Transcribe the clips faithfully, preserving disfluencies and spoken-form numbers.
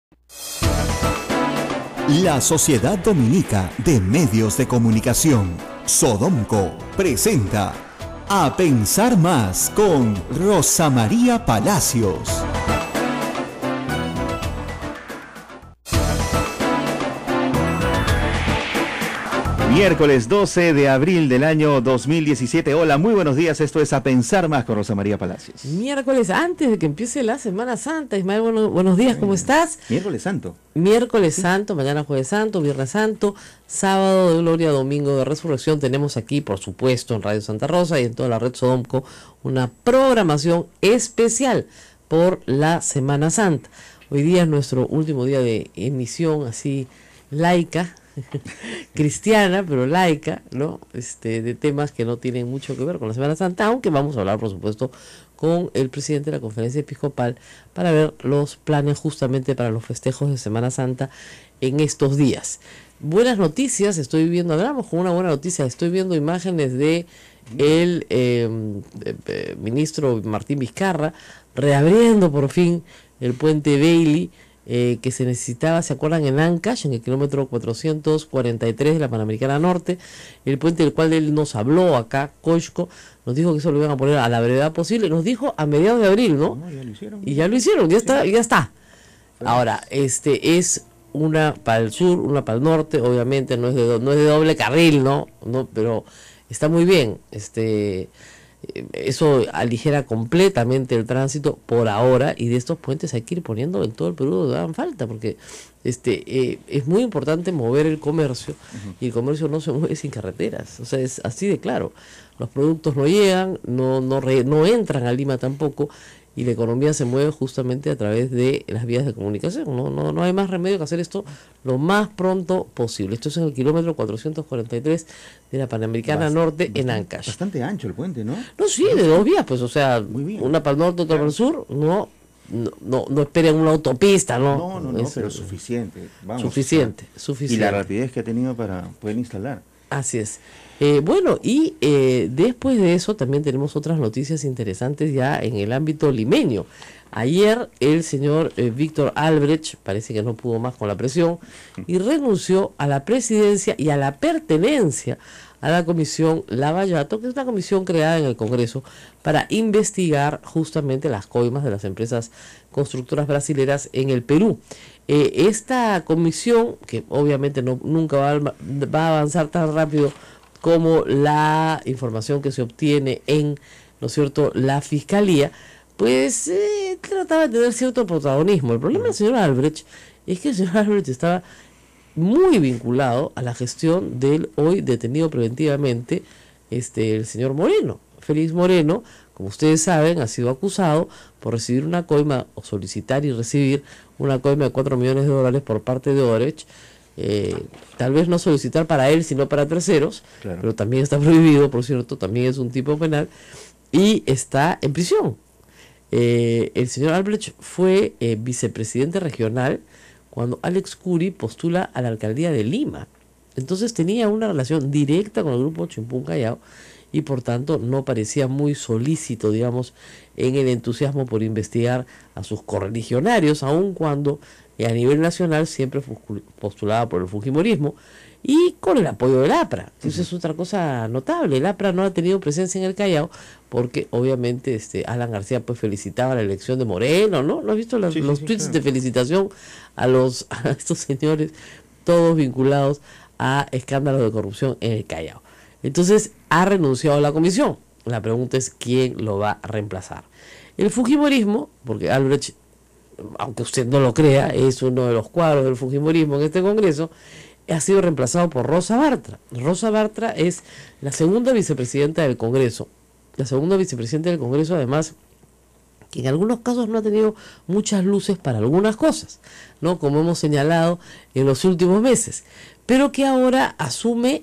La Sociedad Dominica de Medios de Comunicación, Sodomco, presenta A Pensar Más con Rosa María Palacios. Miércoles doce de abril del año dos mil diecisiete. Hola, muy buenos días. Esto es A Pensar Más con Rosa María Palacios. Miércoles antes de que empiece la Semana Santa. Ismael, bueno, buenos días, ¿cómo estás? Miércoles Santo. Miércoles Santo, mañana Jueves Santo, Viernes Santo, sábado de Gloria, domingo de Resurrección. Tenemos aquí, por supuesto, en Radio Santa Rosa y en toda la red Sodomco, una programación especial por la Semana Santa. Hoy día es nuestro último día de emisión así laica, cristiana, pero laica, ¿no? Este, de temas que no tienen mucho que ver con la Semana Santa, aunque vamos a hablar, por supuesto, con el presidente de la Conferencia Episcopal para ver los planes justamente para los festejos de Semana Santa en estos días. Buenas noticias, estoy viendo, hablamos con una buena noticia, estoy viendo imágenes de el eh, eh, ministro Martín Vizcarra reabriendo por fin el puente Bailey, Eh, que se necesitaba, ¿se acuerdan? En Ancash, en el kilómetro cuatrocientos cuarenta y tres de la Panamericana Norte, el puente del cual él nos habló acá, Coixco, nos dijo que eso lo iban a poner a la brevedad posible, nos dijo a mediados de abril, ¿no? No, ya lo hicieron. Y ya lo hicieron, ya está, ya está. Ahora, este es una para el sur, una para el norte, obviamente no es de, no es de doble carril, ¿no? No, pero está muy bien, este... eso aligera completamente el tránsito por ahora, y de estos puentes hay que ir poniendo en todo el Perú donde hagan falta, porque este eh, es muy importante mover el comercio, uh-huh. Y el comercio no se mueve sin carreteras, o sea, es así de claro. Los productos no llegan, no no re, no entran a Lima tampoco, y la economía se mueve justamente a través de las vías de comunicación. No, no, no hay más remedio que hacer esto lo más pronto posible. Esto es en el kilómetro cuatrocientos cuarenta y tres de la Panamericana Bast Norte bastante, en Ancash. Bastante ancho el puente, ¿no? No, sí, de dos vías, pues, o sea, una para el norte, otra para el sur, no, no, no, no esperen una autopista, ¿no? No, no, no, es, pero suficiente. Vamos, suficiente, o sea, suficiente. Y la rapidez que ha tenido para poder instalar. Así es. Eh, bueno, y eh, después de eso también tenemos otras noticias interesantes ya en el ámbito limeño. Ayer el señor eh, Víctor Albrecht parece que no pudo más con la presión y renunció a la presidencia y a la pertenencia a la comisión Lavallato, que es una comisión creada en el Congreso para investigar justamente las coimas de las empresas constructoras brasileras en el Perú. Eh, esta comisión, que obviamente no, nunca va a, va a avanzar tan rápido como la información que se obtiene en, ¿no es cierto?, la Fiscalía, pues eh, trataba de tener cierto protagonismo. El problema del señor Albrecht es que el señor Albrecht estaba muy vinculado a la gestión del hoy detenido preventivamente este el señor Moreno. Félix Moreno, como ustedes saben, ha sido acusado por recibir una coima, o solicitar y recibir una coima de cuatro millones de dólares por parte de Odebrecht. Eh, tal vez no solicitar para él, sino para terceros, claro. Pero también está prohibido, por cierto, también es un tipo penal, y está en prisión. Eh, el señor Albrecht fue eh, vicepresidente regional cuando Alex Curi postula a la alcaldía de Lima. Entonces tenía una relación directa con el grupo Chimpún Callao y por tanto no parecía muy solícito, digamos, en el entusiasmo por investigar a sus correligionarios, aun cuando eh, a nivel nacional siempre postulaba por el fujimorismo y con el apoyo del APRA. Eso uh-huh. es otra cosa notable. El APRA no ha tenido presencia en el Callao porque obviamente este Alan García pues felicitaba la elección de Moreno, ¿no? ¿No has visto los, sí, los sí, tweets claro. de felicitación a los a estos señores, todos vinculados a escándalos de corrupción en el Callao? Entonces ha renunciado a la comisión. La pregunta es quién lo va a reemplazar. El fujimorismo, porque Albrecht, aunque usted no lo crea, es uno de los cuadros del fujimorismo en este Congreso, ha sido reemplazado por Rosa Bartra. Rosa Bartra es la segunda vicepresidenta del Congreso. La segunda vicepresidenta del Congreso, además, que en algunos casos no ha tenido muchas luces para algunas cosas, ¿no? Como hemos señalado en los últimos meses, pero que ahora asume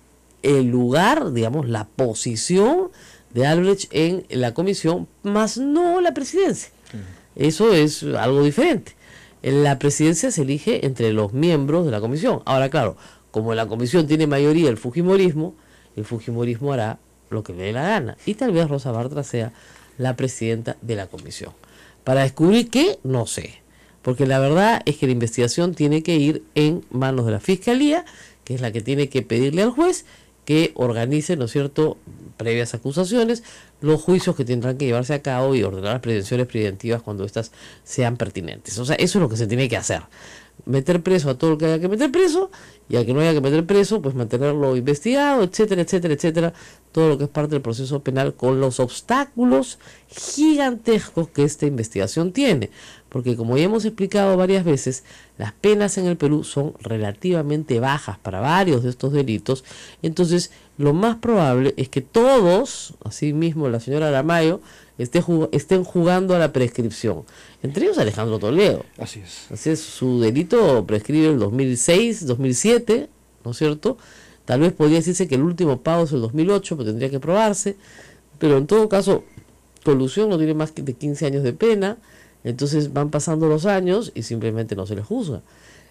el lugar, digamos, la posición de Albrecht en la comisión, más no la presidencia. Uh-huh. Eso es algo diferente. La presidencia se elige entre los miembros de la comisión. Ahora, claro, como la comisión tiene mayoría el fujimorismo, el fujimorismo hará lo que le dé la gana. Y tal vez Rosa Bartra sea la presidenta de la comisión. Para descubrir qué, no sé. porque la verdad es que la investigación tiene que ir en manos de la Fiscalía, que es la que tiene que pedirle al juez que organice, ¿no es cierto?, previas acusaciones, los juicios que tendrán que llevarse a cabo y ordenar las prevenciones preventivas cuando éstas sean pertinentes. O sea, eso es lo que se tiene que hacer. Meter preso a todo el que haya que meter preso, y al que no haya que meter preso, pues mantenerlo investigado, etcétera, etcétera, etcétera. Todo lo que es parte del proceso penal con los obstáculos gigantescos que esta investigación tiene. Porque como ya hemos explicado varias veces, las penas en el Perú son relativamente bajas para varios de estos delitos. Entonces, lo más probable es que todos, así mismo la señora Aramayo, esté jug- estén jugando a la prescripción. Entre ellos Alejandro Toledo. Así es. Así es, su delito prescribe el dos mil seis, dos mil siete, ¿no es cierto? Tal vez podría decirse que el último pago es el dos mil ocho, pero tendría que probarse. Pero en todo caso, colusión no tiene más que de quince años de pena. Entonces van pasando los años y simplemente no se les juzga.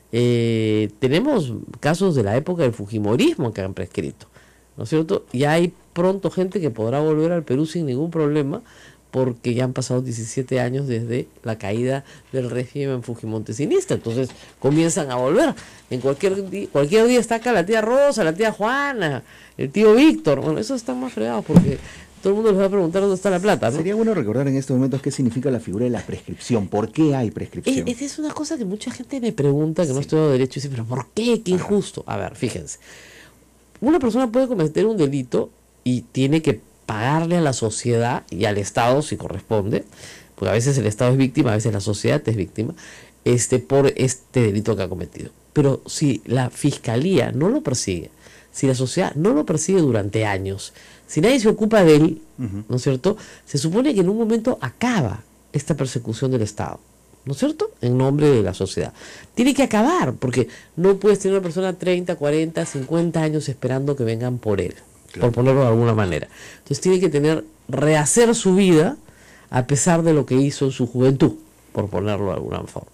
Eh, tenemos casos de la época del fujimorismo que han prescrito, ¿no es cierto? Y hay pronto gente que podrá volver al Perú sin ningún problema, porque ya han pasado diecisiete años desde la caída del régimen fujimontesista. Entonces comienzan a volver. En cualquier día, cualquier día está acá la tía Rosa, la tía Juana, el tío Víctor. Bueno, esos están más fregados porque todo el mundo les va a preguntar dónde está la plata, ¿no? Sería bueno recordar en estos momentos qué significa la figura de la prescripción. ¿Por qué hay prescripción? Esa es una cosa que mucha gente me pregunta, que Sí. no estudio derecho, y dice, pero ¿por qué? Qué injusto. A ver, fíjense. Una persona puede cometer un delito y tiene que pagarle a la sociedad y al Estado, si corresponde, porque a veces el Estado es víctima, a veces la sociedad es víctima, este, por este delito que ha cometido. Pero si la Fiscalía no lo persigue, si la sociedad no lo persigue durante años, si nadie se ocupa de él, Uh-huh. ¿no es cierto?, se supone que en un momento acaba esta persecución del Estado, ¿no es cierto?, en nombre de la sociedad. Tiene que acabar, porque no puedes tener una persona treinta, cuarenta, cincuenta años esperando que vengan por él, Claro. por ponerlo de alguna manera. Entonces tiene que tener, rehacer su vida a pesar de lo que hizo en su juventud, por ponerlo de alguna forma.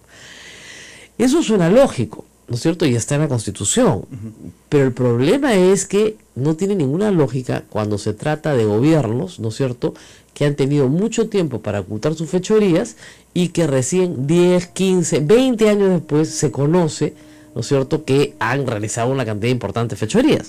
Eso suena lógico, ¿no es cierto? Y está en la Constitución. Uh-huh. Pero el problema es que no tiene ninguna lógica cuando se trata de gobiernos, ¿no es cierto?, que han tenido mucho tiempo para ocultar sus fechorías y que recién diez, quince, veinte años después se conoce, ¿no es cierto?, que han realizado una cantidad importante de fechorías.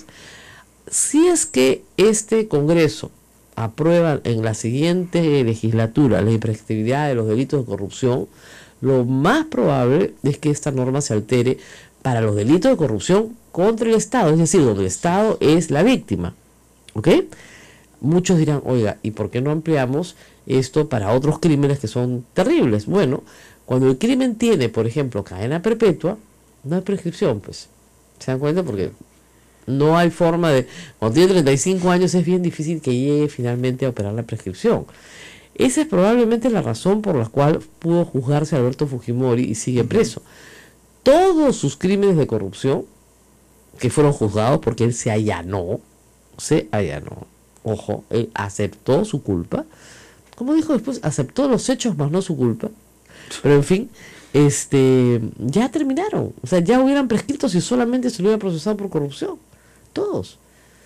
Si es que este Congreso aprueba en la siguiente legislatura la imprescriptibilidad de los delitos de corrupción, lo más probable es que esta norma se altere para los delitos de corrupción contra el Estado, es decir, donde el Estado es la víctima. ¿Ok? Muchos dirán, oiga, ¿y por qué no ampliamos esto para otros crímenes que son terribles? Bueno, cuando el crimen tiene, por ejemplo, cadena perpetua, no hay prescripción, pues. ¿Se dan cuenta? Porque no hay forma de... Cuando tiene treinta y cinco años es bien difícil que llegue finalmente a operar la prescripción. Esa es probablemente la razón por la cual pudo juzgarse a Alberto Fujimori y sigue preso. Todos sus crímenes de corrupción que fueron juzgados porque él se allanó, se allanó, ojo, él aceptó su culpa, como dijo después, aceptó los hechos más no su culpa, pero en fin, este, ya terminaron, o sea, ya hubieran prescrito si solamente se lo hubieran procesado por corrupción, todos.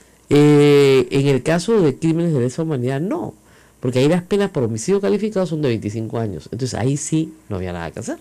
Eh, en el caso de crímenes de lesa humanidad, no, porque ahí las penas por homicidio calificado son de veinticinco años, entonces ahí sí no había nada que hacer.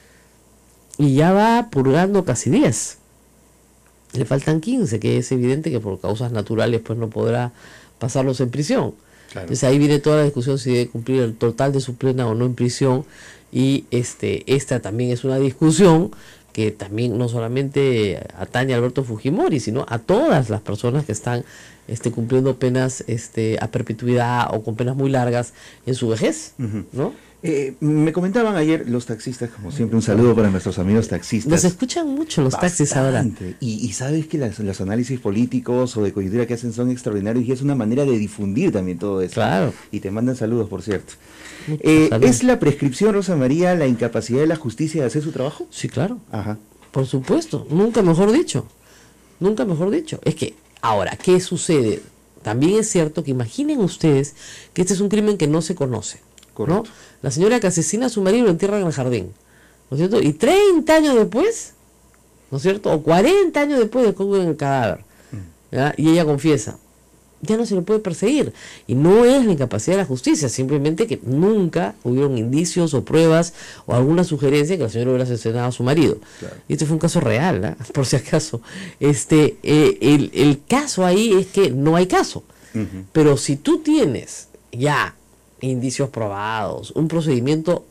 Y ya va purgando casi diez. Le faltan quince, que es evidente que por causas naturales pues no podrá pasarlos en prisión. Claro. Entonces ahí viene toda la discusión si debe cumplir el total de su pena o no en prisión. Y este esta también es una discusión que también no solamente atañe a Alberto Fujimori, sino a todas las personas que están este, cumpliendo penas este, a perpetuidad o con penas muy largas en su vejez, uh-huh. ¿no? Eh, me comentaban ayer los taxistas, como siempre, un saludo para nuestros amigos taxistas. Nos escuchan mucho los Bastante. taxis ahora. Y, y sabes que las, los análisis políticos o de coyuntura que hacen son extraordinarios y es una manera de difundir también todo eso. Claro. Y te mandan saludos, por cierto. Eh, ¿Es la prescripción, Rosa María, la incapacidad de la justicia de hacer su trabajo? Sí, claro. Ajá. Por supuesto. Nunca mejor dicho. Nunca mejor dicho. Es que, ahora, ¿qué sucede? También es cierto que imaginen ustedes que este es un crimen que no se conoce. Correcto. ¿No? La señora que asesina a su marido lo entierra en el jardín, ¿no es cierto? Y treinta años después, ¿no es cierto? O cuarenta años después descubren el cadáver, ¿ya? Y ella confiesa, ya no se le puede perseguir. Y no es la incapacidad de la justicia, simplemente que nunca hubieron indicios o pruebas o alguna sugerencia que la señora hubiera asesinado a su marido. Claro. Y este fue un caso real, ¿eh? Por si acaso. Este, eh, el, el caso ahí es que no hay caso. Uh-huh. Pero si tú tienes ya indicios probados, un procedimiento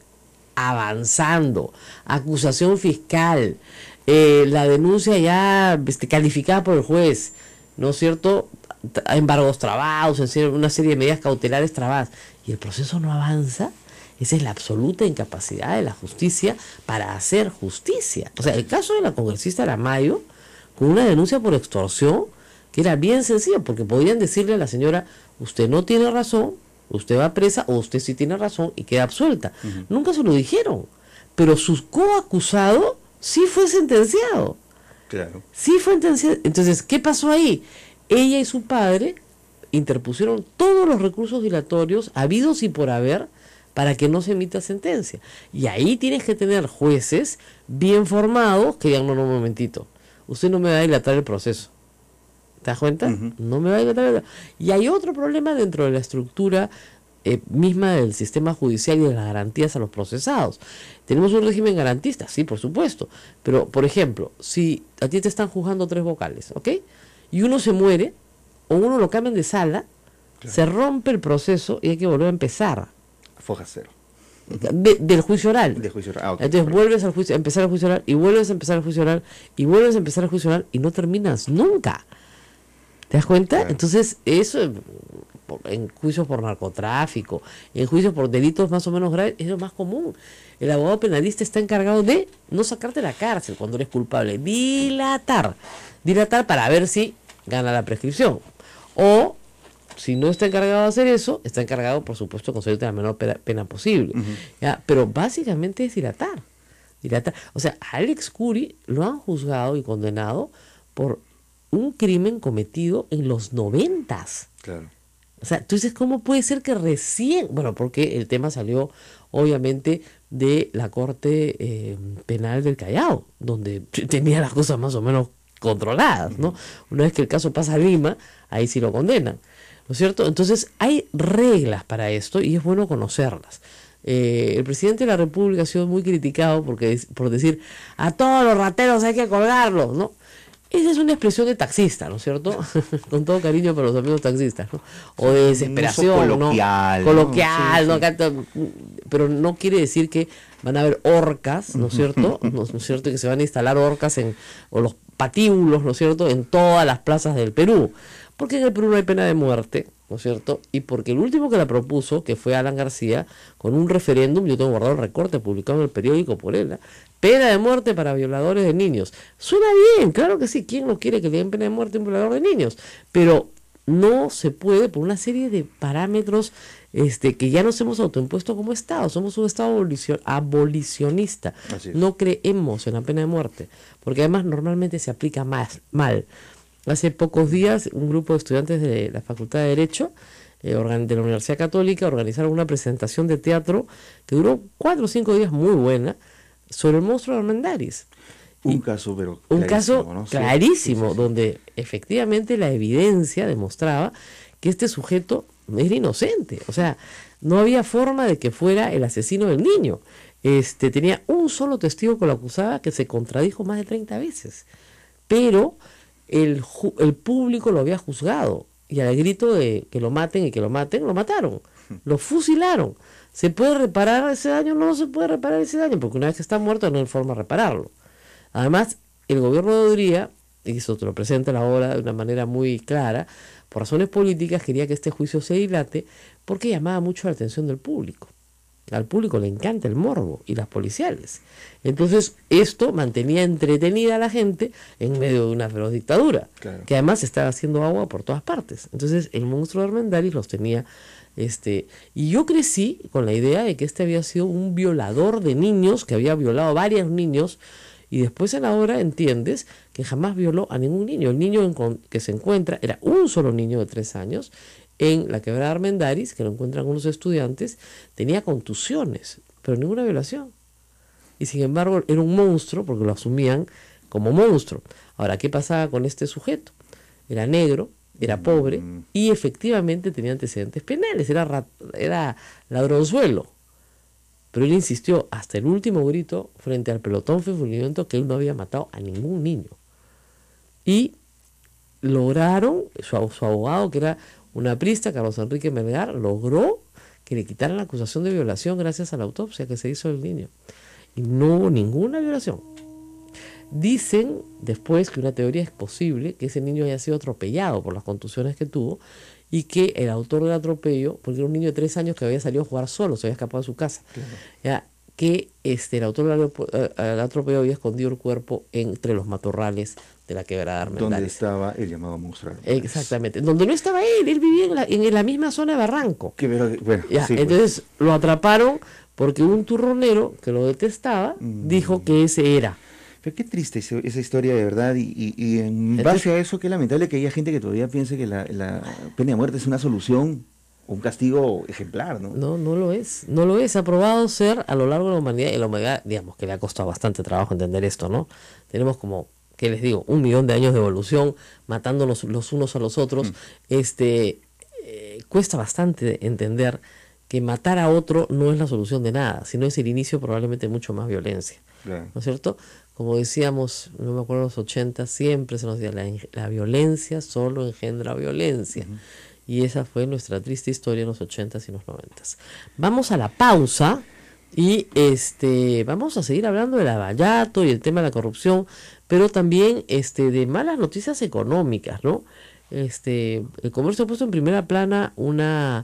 avanzando, acusación fiscal, eh, la denuncia ya este, calificada por el juez, ¿no es cierto?, embargos trabados, una serie de medidas cautelares trabadas, y el proceso no avanza, esa es la absoluta incapacidad de la justicia para hacer justicia. O sea, el caso de la congresista Aramayo, con una denuncia por extorsión, que era bien sencillo, porque podían decirle a la señora, usted no tiene razón, usted va presa, o usted sí tiene razón y queda absuelta. Uh-huh. Nunca se lo dijeron, pero su coacusado sí fue sentenciado. Claro. Sí fue sentenciado. Entonces, ¿qué pasó ahí? Ella y su padre interpusieron todos los recursos dilatorios habidos y por haber para que no se emita sentencia. Y ahí tienes que tener jueces bien formados que digan, no, no, un momentito, usted no me va a dilatar el proceso. ¿Te das cuenta? Uh-huh. No me va a dilatar el proceso. Y hay otro problema dentro de la estructura eh, misma del sistema judicial y de las garantías a los procesados. Tenemos un régimen garantista, sí, por supuesto. Pero, por ejemplo, si a ti te están juzgando tres vocales, ¿ok?, y uno se muere, o uno lo cambian de sala, claro, se rompe el proceso y hay que volver a empezar. Foja cero. De, del juicio oral. De juicio oral. Ah, okay, Entonces perfecto. vuelves al juicio, a empezar el juicio oral, y vuelves a empezar el juicio oral, y vuelves a empezar el juicio oral, y no terminas nunca. ¿Te das cuenta? Claro. Entonces, eso en juicios por narcotráfico, en juicios por delitos más o menos graves, es lo más común. El abogado penalista está encargado de no sacarte de la cárcel cuando eres culpable, dilatar. Dilatar para ver si gana la prescripción. O, si no está encargado de hacer eso, está encargado, por supuesto, de concederte la menor pena, pena posible. Uh-huh. ¿Ya? Pero básicamente es dilatar. dilatar. O sea, a Alex Curi lo han juzgado y condenado por un crimen cometido en los noventas. Claro. O sea, tú dices, ¿cómo puede ser que recién? Bueno, porque el tema salió, obviamente, de la Corte eh, Penal del Callao, donde tenía las cosas más o menos controladas, ¿no? Una vez que el caso pasa a Lima, ahí sí lo condenan, ¿no es cierto? Entonces, hay reglas para esto y es bueno conocerlas. Eh, el presidente de la República ha sido muy criticado porque, por decir, a todos los rateros hay que colgarlos, ¿no? Esa es una expresión de taxista, ¿no es cierto? Con todo cariño para los amigos taxistas, ¿no? O de desesperación, coloquial, ¿no? Coloquial, ¿no? ¿no? Sí, sí. Pero no quiere decir que van a haber orcas, ¿no es cierto? ¿No es cierto? Que se van a instalar orcas en, o los patíbulos, ¿no es cierto?, en todas las plazas del Perú. Porque en el Perú no hay pena de muerte, ¿no es cierto? Y porque el último que la propuso, que fue Alan García, con un referéndum, yo tengo guardado el recorte publicado en el periódico por él, ¿eh? Pena de muerte para violadores de niños. Suena bien, claro que sí, ¿quién no quiere que le den pena de muerte a un violador de niños? Pero no se puede por una serie de parámetros este, que ya nos hemos autoimpuesto como Estado. Somos un Estado abolicion, abolicionista. No creemos en la pena de muerte, porque además normalmente se aplica más, mal. Hace pocos días un grupo de estudiantes de la Facultad de Derecho eh, de la Universidad Católica organizaron una presentación de teatro que duró cuatro o cinco días muy buena sobre el monstruo de Armendáriz. Un y caso, pero un caso ¿no? clarísimo, sí, sí, sí. donde efectivamente la evidencia demostraba que este sujeto era inocente. O sea, no había forma de que fuera el asesino del niño. Este, tenía un solo testigo que lo acusaba que se contradijo más de treinta veces. Pero el, el público lo había juzgado. Y al grito de que lo maten y que lo maten, lo mataron. Lo fusilaron. ¿Se puede reparar ese daño? No se puede reparar ese daño, porque una vez que está muerto no hay forma de repararlo. Además, el gobierno de Odría, y eso te lo presenta la obra de una manera muy clara, por razones políticas quería que este juicio se dilate porque llamaba mucho la atención del público. Al público le encanta el morbo y las policiales. Entonces, esto mantenía entretenida a la gente en medio de una feroz dictadura, claro, que además estaba haciendo agua por todas partes. Entonces, el monstruo de Armendáriz los tenía... Este, y yo crecí con la idea de que este había sido un violador de niños, que había violado a varios niños, y después en la obra entiendes que jamás violó a ningún niño. El niño en que se encuentra era un solo niño de tres años en la quebrada Armendáriz, que lo encuentran unos estudiantes, tenía contusiones, pero ninguna violación. Y sin embargo era un monstruo porque lo asumían como monstruo. Ahora, ¿qué pasaba con este sujeto? Era negro, era pobre y efectivamente tenía antecedentes penales, era, rat, era ladronzuelo. Pero él insistió hasta el último grito frente al pelotón fulminante que él no había matado a ningún niño. Y lograron, su, su abogado, que era un aprista, Carlos Enrique Melgar, logró que le quitaran la acusación de violación gracias a la autopsia que se hizo del niño. Y no hubo ninguna violación. Dicen después que una teoría es posible que ese niño haya sido atropellado por las contusiones que tuvo y que el autor del atropello, porque era un niño de tres años que había salido a jugar solo, se había escapado de su casa, claro. Ya, que este, el autor del atropello había escondido el cuerpo entre los matorrales de la quebrada Armendáriz. Donde estaba el llamado monstruo. Exactamente, donde no estaba él, él vivía en la, en la misma zona de Barranco. Que, pero, bueno, ya, sí, entonces pues. Lo atraparon porque un turronero que lo detestaba mm. dijo que ese era. Pero qué triste esa, esa historia de verdad, y, y, y en base Entonces, a eso, qué lamentable que haya gente que todavía piense que la, la pena de muerte es una solución, un castigo ejemplar, ¿no? No, no lo es, no lo es. Ha probado ser a lo largo de la humanidad, y la humanidad, digamos, que le ha costado bastante trabajo entender esto, ¿no? Tenemos como, ¿qué les digo? Un millón de años de evolución, matándonos los unos a los otros. Mm. Este, eh, cuesta bastante entender que matar a otro no es la solución de nada, sino es el inicio probablemente de mucho más violencia, claro. ¿No es cierto? Como decíamos, no me acuerdo en los ochenta, siempre se nos decía, la, la violencia solo engendra violencia. Uh-huh. Y esa fue nuestra triste historia en los ochentas y los noventas. Vamos a la pausa y este vamos a seguir hablando del Lavallato y el tema de la corrupción, pero también este de malas noticias económicas, ¿no? Este, el comercio ha puesto en primera plana una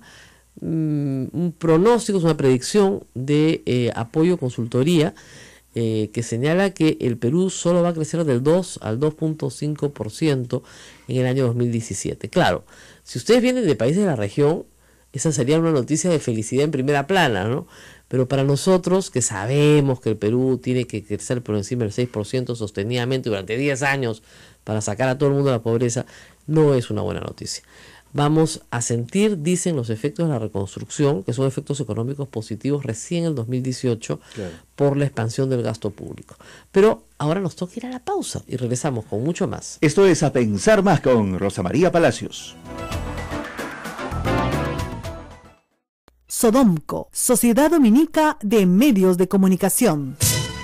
um, un pronóstico, una predicción de eh, apoyo consultoría, Eh, que señala que el Perú solo va a crecer del dos al dos punto cinco por ciento en el año dos mil diecisiete. Claro, si ustedes vienen de países de la región, esa sería una noticia de felicidad en primera plana, ¿no? Pero para nosotros, que sabemos que el Perú tiene que crecer por encima del seis por ciento sostenidamente durante diez años para sacar a todo el mundo de la pobreza, no es una buena noticia. Vamos a sentir, dicen, los efectos de la reconstrucción, que son efectos económicos positivos recién en el dos mil dieciocho, claro, por la expansión del gasto público. Pero ahora nos toca ir a la pausa y regresamos con mucho más. Esto es A Pensar Más con Rosa María Palacios. Sodomco, Sociedad Dominica de Medios de Comunicación.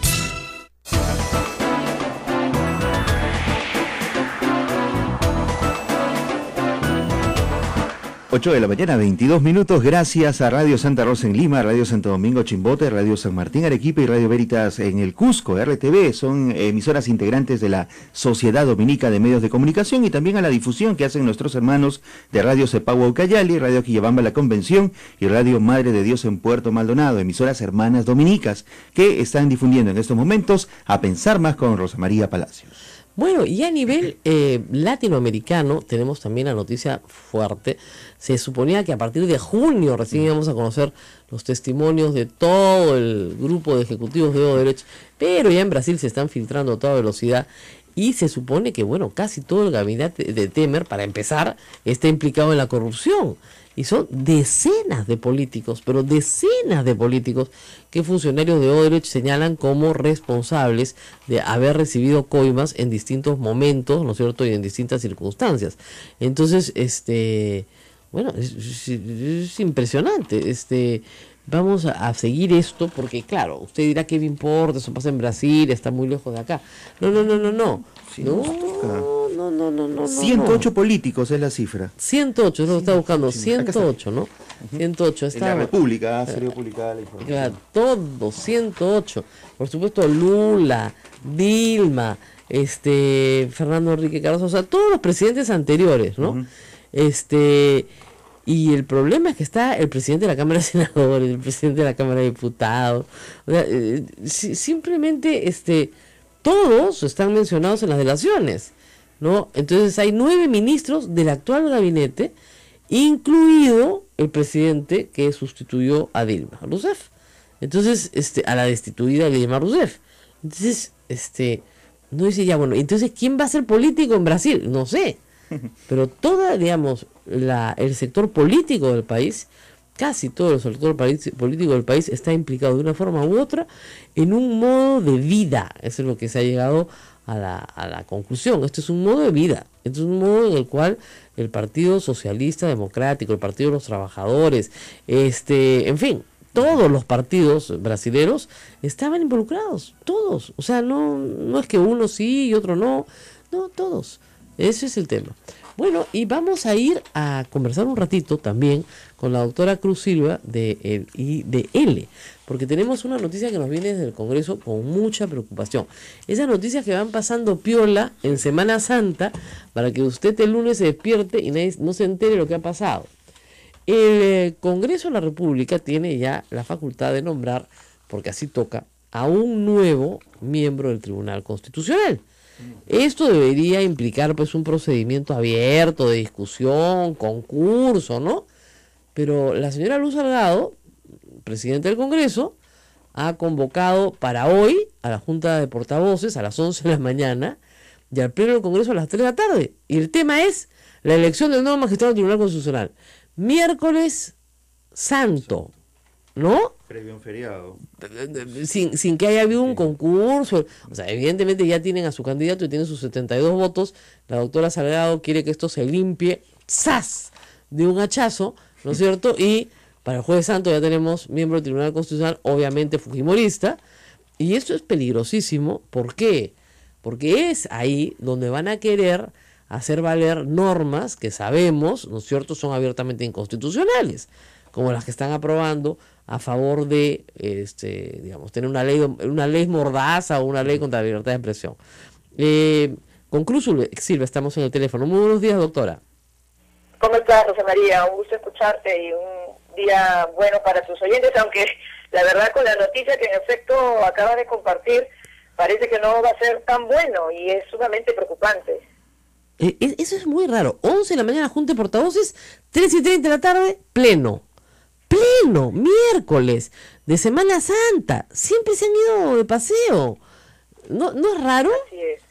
ocho de la mañana, veintidós minutos, gracias a Radio Santa Rosa en Lima, Radio Santo Domingo Chimbote, Radio San Martín Arequipa y Radio Veritas en el Cusco, R T V, son emisoras integrantes de la Sociedad Dominica de Medios de Comunicación, y también a la difusión que hacen nuestros hermanos de Radio Cepagua Ucayali, Radio Quillabamba La Convención y Radio Madre de Dios en Puerto Maldonado, emisoras hermanas dominicas que están difundiendo en estos momentos A Pensar Más con Rosa María Palacios. Bueno, y a nivel eh, latinoamericano tenemos también la noticia fuerte. Se suponía que a partir de junio recién íbamos a conocer los testimonios de todo el grupo de ejecutivos de Odebrecht, pero ya en Brasil se están filtrando a toda velocidad y se supone que, bueno, casi todo el gabinete de Temer, para empezar, está implicado en la corrupción. Y son decenas de políticos, pero decenas de políticos que funcionarios de Odebrecht señalan como responsables de haber recibido coimas en distintos momentos, ¿no es cierto?, y en distintas circunstancias. Entonces, este, bueno, es, es, es impresionante. Este, vamos a, a seguir esto porque, claro, usted dirá que me importa, eso pasa en Brasil, está muy lejos de acá. No, no, no, no, no. Sí, no, no, no, no, no. ciento ocho no. políticos es la cifra. ciento ocho, es lo que está buscando, ciento ocho, ¿no? Uh-huh. ciento ocho. Está, en la República ha sido publicada la información. Claro, todo, ciento ocho. Por supuesto, Lula, Dilma, este, Fernando Enrique Cardoso, o sea, todos los presidentes anteriores, ¿no? Uh-huh. Este... Y el problema es que está el presidente de la Cámara de Senadores, el presidente de la Cámara de Diputados. O sea, eh, si, simplemente este, todos están mencionados en las delaciones, ¿no? Entonces hay nueve ministros del actual gabinete, incluido el presidente que sustituyó a Dilma Rousseff. Entonces, este, a la destituida Dilma Rousseff. Entonces, este, no dice ya, bueno, entonces, ¿quién va a ser político en Brasil? No sé. Pero toda, digamos, la, el sector político del país casi todo el sector político del país está implicado de una forma u otra en un modo de vida. Eso es lo que se ha llegado a la, a la conclusión. Esto es un modo de vida. Esto es un modo en el cual el Partido Socialista Democrático, el Partido de los Trabajadores, este, en fin, todos los partidos brasileños estaban involucrados, todos. O sea, no, no es que uno sí y otro no, no, todos. Ese es el tema. Bueno, y vamos a ir a conversar un ratito también con la doctora Cruz Silva de el I D L, porque tenemos una noticia que nos viene desde el Congreso con mucha preocupación. Esas noticias que van pasando piola en Semana Santa para que usted el lunes se despierte y nadie, no se entere lo que ha pasado. El Congreso de la República tiene ya la facultad de nombrar, porque así toca, a un nuevo miembro del Tribunal Constitucional. Esto debería implicar pues un procedimiento abierto de discusión, concurso, ¿no? Pero la señora Luz Salgado, presidenta del Congreso, ha convocado para hoy a la Junta de Portavoces a las once de la mañana y al Pleno del Congreso a las tres de la tarde. Y el tema es la elección del nuevo magistrado del Tribunal Constitucional. Miércoles Santo, ¿no? Previo a un feriado. Sin, sin que haya habido un concurso. O sea, evidentemente ya tienen a su candidato y tienen sus setenta y dos votos. La doctora Salgado quiere que esto se limpie, ¡zas!, de un hachazo, ¿no es cierto? Y para el Jueves Santo ya tenemos miembro del Tribunal Constitucional, obviamente fujimorista. Y esto es peligrosísimo. ¿Por qué? Porque es ahí donde van a querer hacer valer normas que sabemos, ¿no es cierto?, son abiertamente inconstitucionales, como las que están aprobando a favor de, este, digamos, tener una ley, una ley mordaza o una ley contra la libertad de expresión. Eh, con Cruz Silva estamos en el teléfono. Muy buenos días, doctora. ¿Cómo estás, Rosa María? Un gusto escucharte y un día bueno para tus oyentes, aunque la verdad con la noticia que en efecto acabas de compartir parece que no va a ser tan bueno y es sumamente preocupante. Eh, eso es muy raro. once de la mañana, Junta de Portavoces, tres y treinta de la tarde, pleno. Pleno, miércoles, de Semana Santa. Siempre se han ido de paseo. ¿No, no es raro? Así es.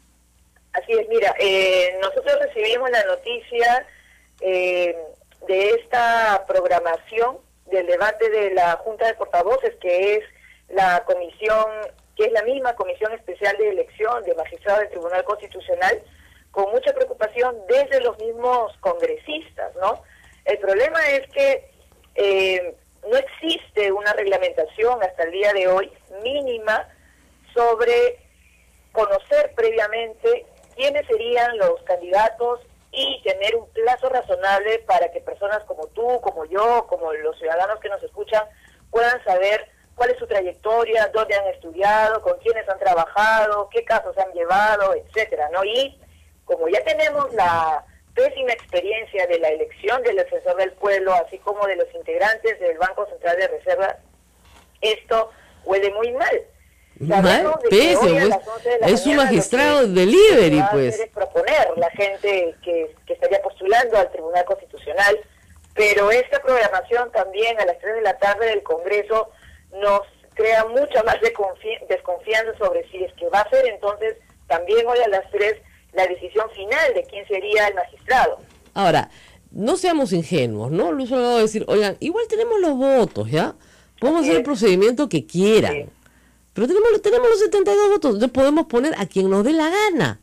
Así es, mira, eh, nosotros recibimos la noticia eh, de esta programación del debate de la Junta de Portavoces, que es la comisión, que es la misma Comisión Especial de Elección de Magistrados del Tribunal Constitucional, con mucha preocupación desde los mismos congresistas, ¿no? El problema es que eh, no existe una reglamentación hasta el día de hoy mínima sobre conocer previamente quiénes serían los candidatos y tener un plazo razonable para que personas como tú, como yo, como los ciudadanos que nos escuchan puedan saber cuál es su trayectoria, dónde han estudiado, con quiénes han trabajado, qué casos han llevado, etcétera, ¿no? Y como ya tenemos la pésima experiencia de la elección del defensor del pueblo, así como de los integrantes del Banco Central de Reserva, esto huele muy mal. Mal, pésimo, es, es un magistrado delivery, pues. Es proponer la gente que, que estaría postulando al Tribunal Constitucional, pero esta programación también a las tres de la tarde del Congreso nos crea mucha más desconfianza sobre si es que va a ser entonces también hoy a las tres la decisión final de quién sería el magistrado. Ahora, no seamos ingenuos, ¿no? Luz Salgado va a decir, oigan, igual tenemos los votos, ¿ya? Podemos hacer el procedimiento que quieran, sí, pero tenemos, tenemos los setenta y dos votos, entonces podemos poner a quien nos dé la gana.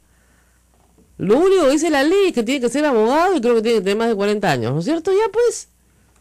Lo único que dice la ley es que tiene que ser abogado y creo que tiene que tener más de cuarenta años, ¿no es cierto? Ya pues,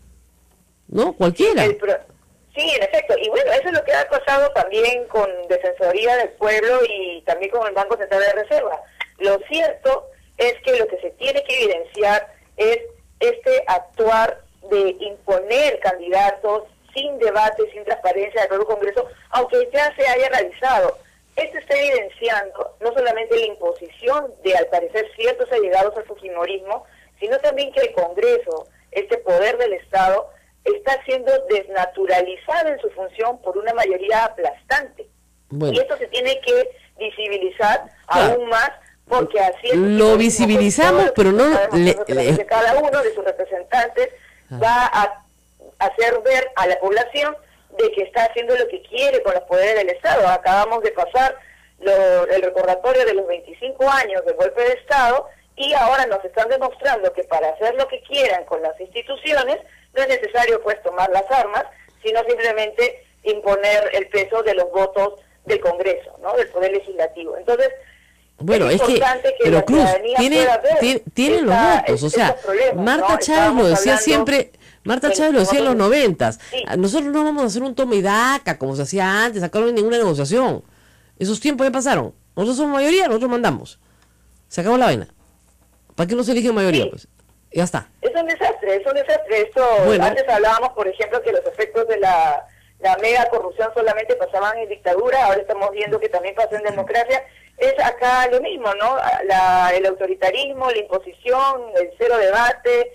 ¿no? Cualquiera. El pro Sí, en efecto. Y bueno, eso es lo que ha pasado también con Defensoría del Pueblo y también con el Banco Central de Reserva. Lo cierto es que lo que se tiene que evidenciar es este actuar de imponer candidatos sin debate, sin transparencia del propio Congreso, aunque ya se haya realizado. Esto está evidenciando no solamente la imposición de, al parecer, ciertos allegados al fujimorismo, sino también que el Congreso, este poder del Estado, está siendo desnaturalizado en su función por una mayoría aplastante. Bueno. Y esto se tiene que visibilizar claro. aún más, porque así es. Lo visibilizamos, pero no... Le, le... Cada uno de sus representantes ah. va a hacer ver a la población de que está haciendo lo que quiere con los poderes del Estado. Acabamos de pasar lo, el recordatorio de los veinticinco años del golpe de Estado y ahora nos están demostrando que para hacer lo que quieran con las instituciones no es necesario pues tomar las armas, sino simplemente imponer el peso de los votos del Congreso, ¿no? Del Poder Legislativo. Entonces, bueno, es, es que, que pero Cruz, tiene, tiene, tiene los votos, o sea, Marta ¿no? Chávez lo decía siempre, Marta Chávez lo decía en los noventas, sí. Nosotros no vamos a hacer un toma y daca como se hacía antes, acá no hay ninguna negociación, esos tiempos ya pasaron, nosotros somos mayoría, nosotros mandamos, se acabó la vaina, ¿para qué no se elige mayoría? Sí. Pues ya está. Es un desastre, es un desastre, esto, bueno. Antes hablábamos, por ejemplo, que los efectos de la, la mega corrupción solamente pasaban en dictadura, ahora estamos viendo que también pasa en democracia. Es acá lo mismo, ¿no? La, el autoritarismo, la imposición, el cero debate,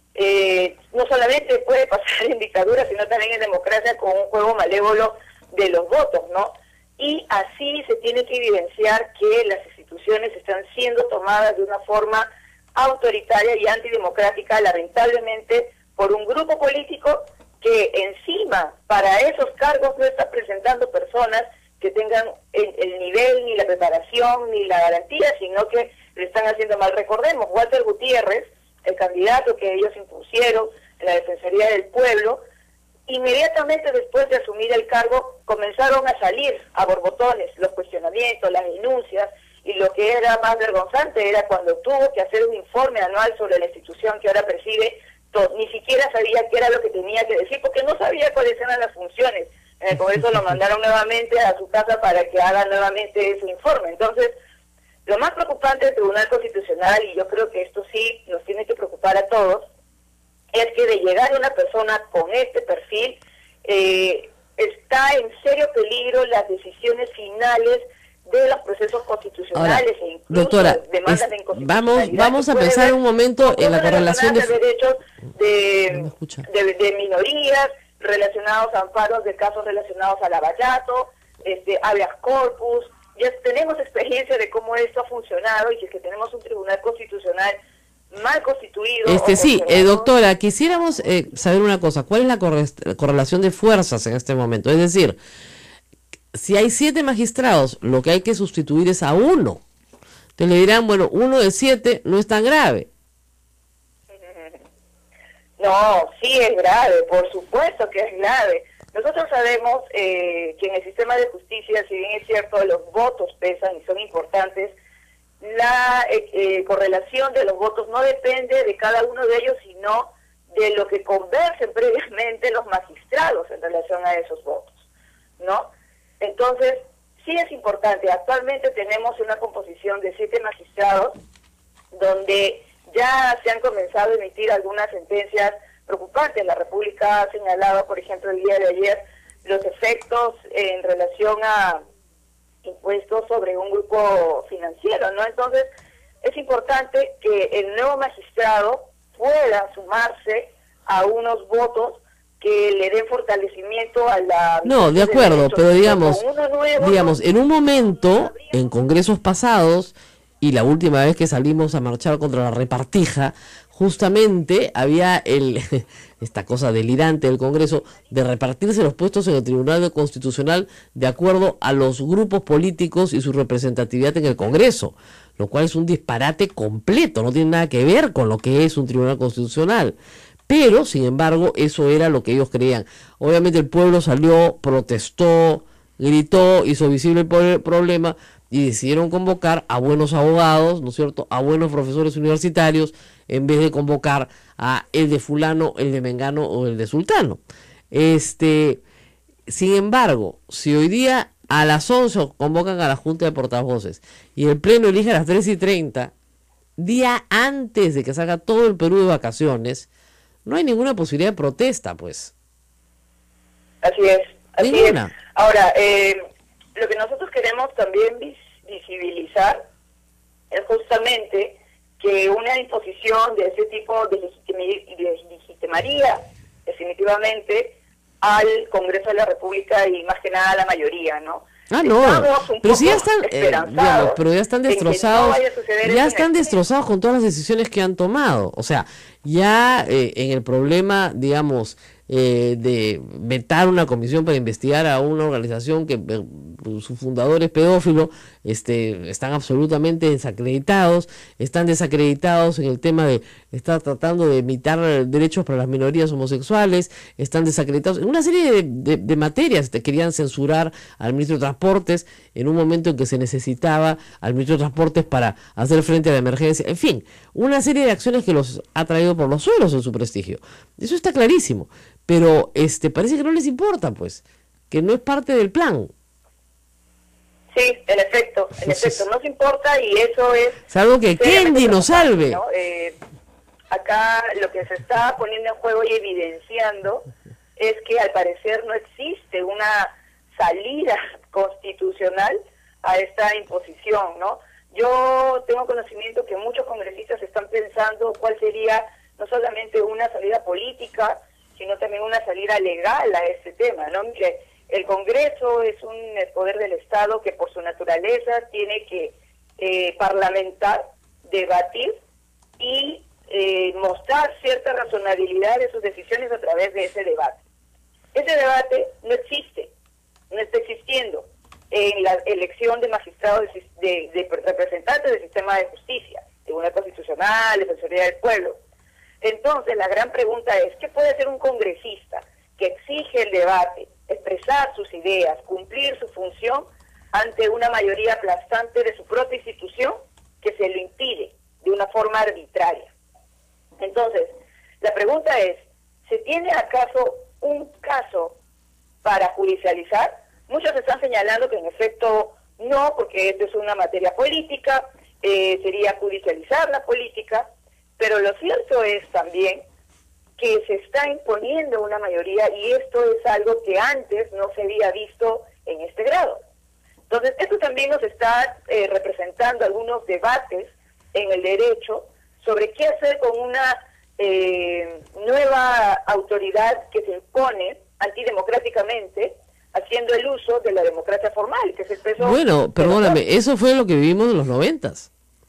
eh, no solamente puede pasar en dictadura, sino también en democracia con un juego malévolo de los votos, ¿no? Y así se tiene que evidenciar que las instituciones están siendo tomadas de una forma autoritaria y antidemocrática, lamentablemente, por un grupo político que encima para esos cargos no está presentando personas que tengan el, el nivel, ni la preparación, ni la garantía, sino que le están haciendo mal. Recordemos, Walter Gutiérrez, el candidato que ellos impusieron en la Defensoría del Pueblo, inmediatamente después de asumir el cargo comenzaron a salir a borbotones los cuestionamientos, las denuncias, y lo que era más vergonzante era cuando tuvo que hacer un informe anual sobre la institución que ahora preside, ni siquiera sabía qué era lo que tenía que decir, porque no sabía cuáles eran las funciones. En el Congreso lo mandaron nuevamente a su casa para que haga nuevamente ese informe. Entonces, lo más preocupante del Tribunal Constitucional, y yo creo que esto sí nos tiene que preocupar a todos, es que de llegar a una persona con este perfil, eh, está en serio peligro las decisiones finales de los procesos constitucionales. Ahora, e incluso doctora, demandas es, de inconstitucionalidad. Vamos, vamos a pensar un momento en la correlación de, de derechos de, no de, de minorías, relacionados a amparos de casos relacionados al lavallato, este, habeas corpus. Ya tenemos experiencia de cómo esto ha funcionado y que, que tenemos un tribunal constitucional mal constituido. Este sí, eh, doctora, quisiéramos eh, saber una cosa, ¿cuál es la corre correlación de fuerzas en este momento? Es decir, si hay siete magistrados, lo que hay que sustituir es a uno. Te le dirán, bueno, uno de siete no es tan grave. No, sí es grave, por supuesto que es grave. Nosotros sabemos eh, que en el sistema de justicia, si bien es cierto, los votos pesan y son importantes, la eh, eh, correlación de los votos no depende de cada uno de ellos, sino de lo que conversen previamente los magistrados en relación a esos votos, ¿no? Entonces, sí es importante. Actualmente tenemos una composición de siete magistrados donde ya se han comenzado a emitir algunas sentencias preocupantes. La República ha señalado, por ejemplo, el día de ayer, los efectos en relación a impuestos sobre un grupo financiero, ¿no? Entonces, es importante que el nuevo magistrado pueda sumarse a unos votos que le den fortalecimiento a la... No, de acuerdo, de pero digamos, nuevo, digamos, en un momento, en congresos pasados, y la última vez que salimos a marchar contra la repartija, justamente había el esta cosa delirante del Congreso de repartirse los puestos en el Tribunal Constitucional de acuerdo a los grupos políticos y su representatividad en el Congreso, lo cual es un disparate completo, no tiene nada que ver con lo que es un Tribunal Constitucional. Pero, sin embargo, eso era lo que ellos creían. Obviamente el pueblo salió, protestó, gritó, hizo visible el problema y decidieron convocar a buenos abogados, ¿no es cierto?, a buenos profesores universitarios, en vez de convocar a el de fulano, el de mengano o el de sultano. Este, sin embargo, si hoy día a las once convocan a la Junta de Portavoces y el Pleno elige a las tres y treinta, día antes de que salga todo el Perú de vacaciones, no hay ninguna posibilidad de protesta, pues. Así es, así Ninguna. es. Ahora, eh, lo que nosotros queremos también vis visibilizar es justamente que una imposición de ese tipo de legitimaría definitivamente al Congreso de la República y más que nada a la mayoría, ¿no? Ah, no, pero si ya están, eh, digamos, pero ya están destrozados, no ya están destrozados con todas las decisiones que han tomado. O sea, ya eh, en el problema, digamos, eh, de vetar una comisión para investigar a una organización que eh, su fundador es pedófilo, este, están absolutamente desacreditados, están desacreditados en el tema de estar tratando de imitar derechos para las minorías homosexuales, están desacreditados en una serie de, de, de materias. Te querían censurar al ministro de Transportes en un momento en que se necesitaba al ministro de Transportes para hacer frente a la emergencia, en fin, una serie de acciones que los ha traído por los suelos en su prestigio. Eso está clarísimo, pero este parece que no les importa, pues, que no es parte del plan. Sí, en efecto, en Entonces, efecto, nos importa y eso es... Salvo que Kendi nos salve. ¿no? Eh, acá lo que se está poniendo en juego y evidenciando es que al parecer no existe una salida constitucional a esta imposición, ¿no? Yo tengo conocimiento que muchos congresistas están pensando cuál sería no solamente una salida política, sino también una salida legal a este tema, ¿no? Mire, el Congreso es un poder del Estado que por su naturaleza tiene que eh, parlamentar, debatir y eh, mostrar cierta razonabilidad de sus decisiones a través de ese debate. Ese debate no existe, no está existiendo en la elección de magistrados, de, de, de representantes del sistema de justicia, Tribunal Constitucional, Defensoría del Pueblo. Entonces, la gran pregunta es, ¿qué puede hacer un congresista que exige el debate, expresar sus ideas, cumplir su función ante una mayoría aplastante de su propia institución que se lo impide de una forma arbitraria? Entonces, la pregunta es, ¿se tiene acaso un caso para judicializar? Muchos están señalando que en efecto no, porque esto es una materia política, eh, sería judicializar la política, pero lo cierto es también que se está imponiendo una mayoría y esto es algo que antes no se había visto en este grado. Entonces, esto también nos está eh, representando algunos debates en el derecho sobre qué hacer con una eh, nueva autoridad que se impone antidemocráticamente, haciendo el uso de la democracia formal, que es el peso... Bueno, perdóname, eso fue lo que vivimos en los noventas.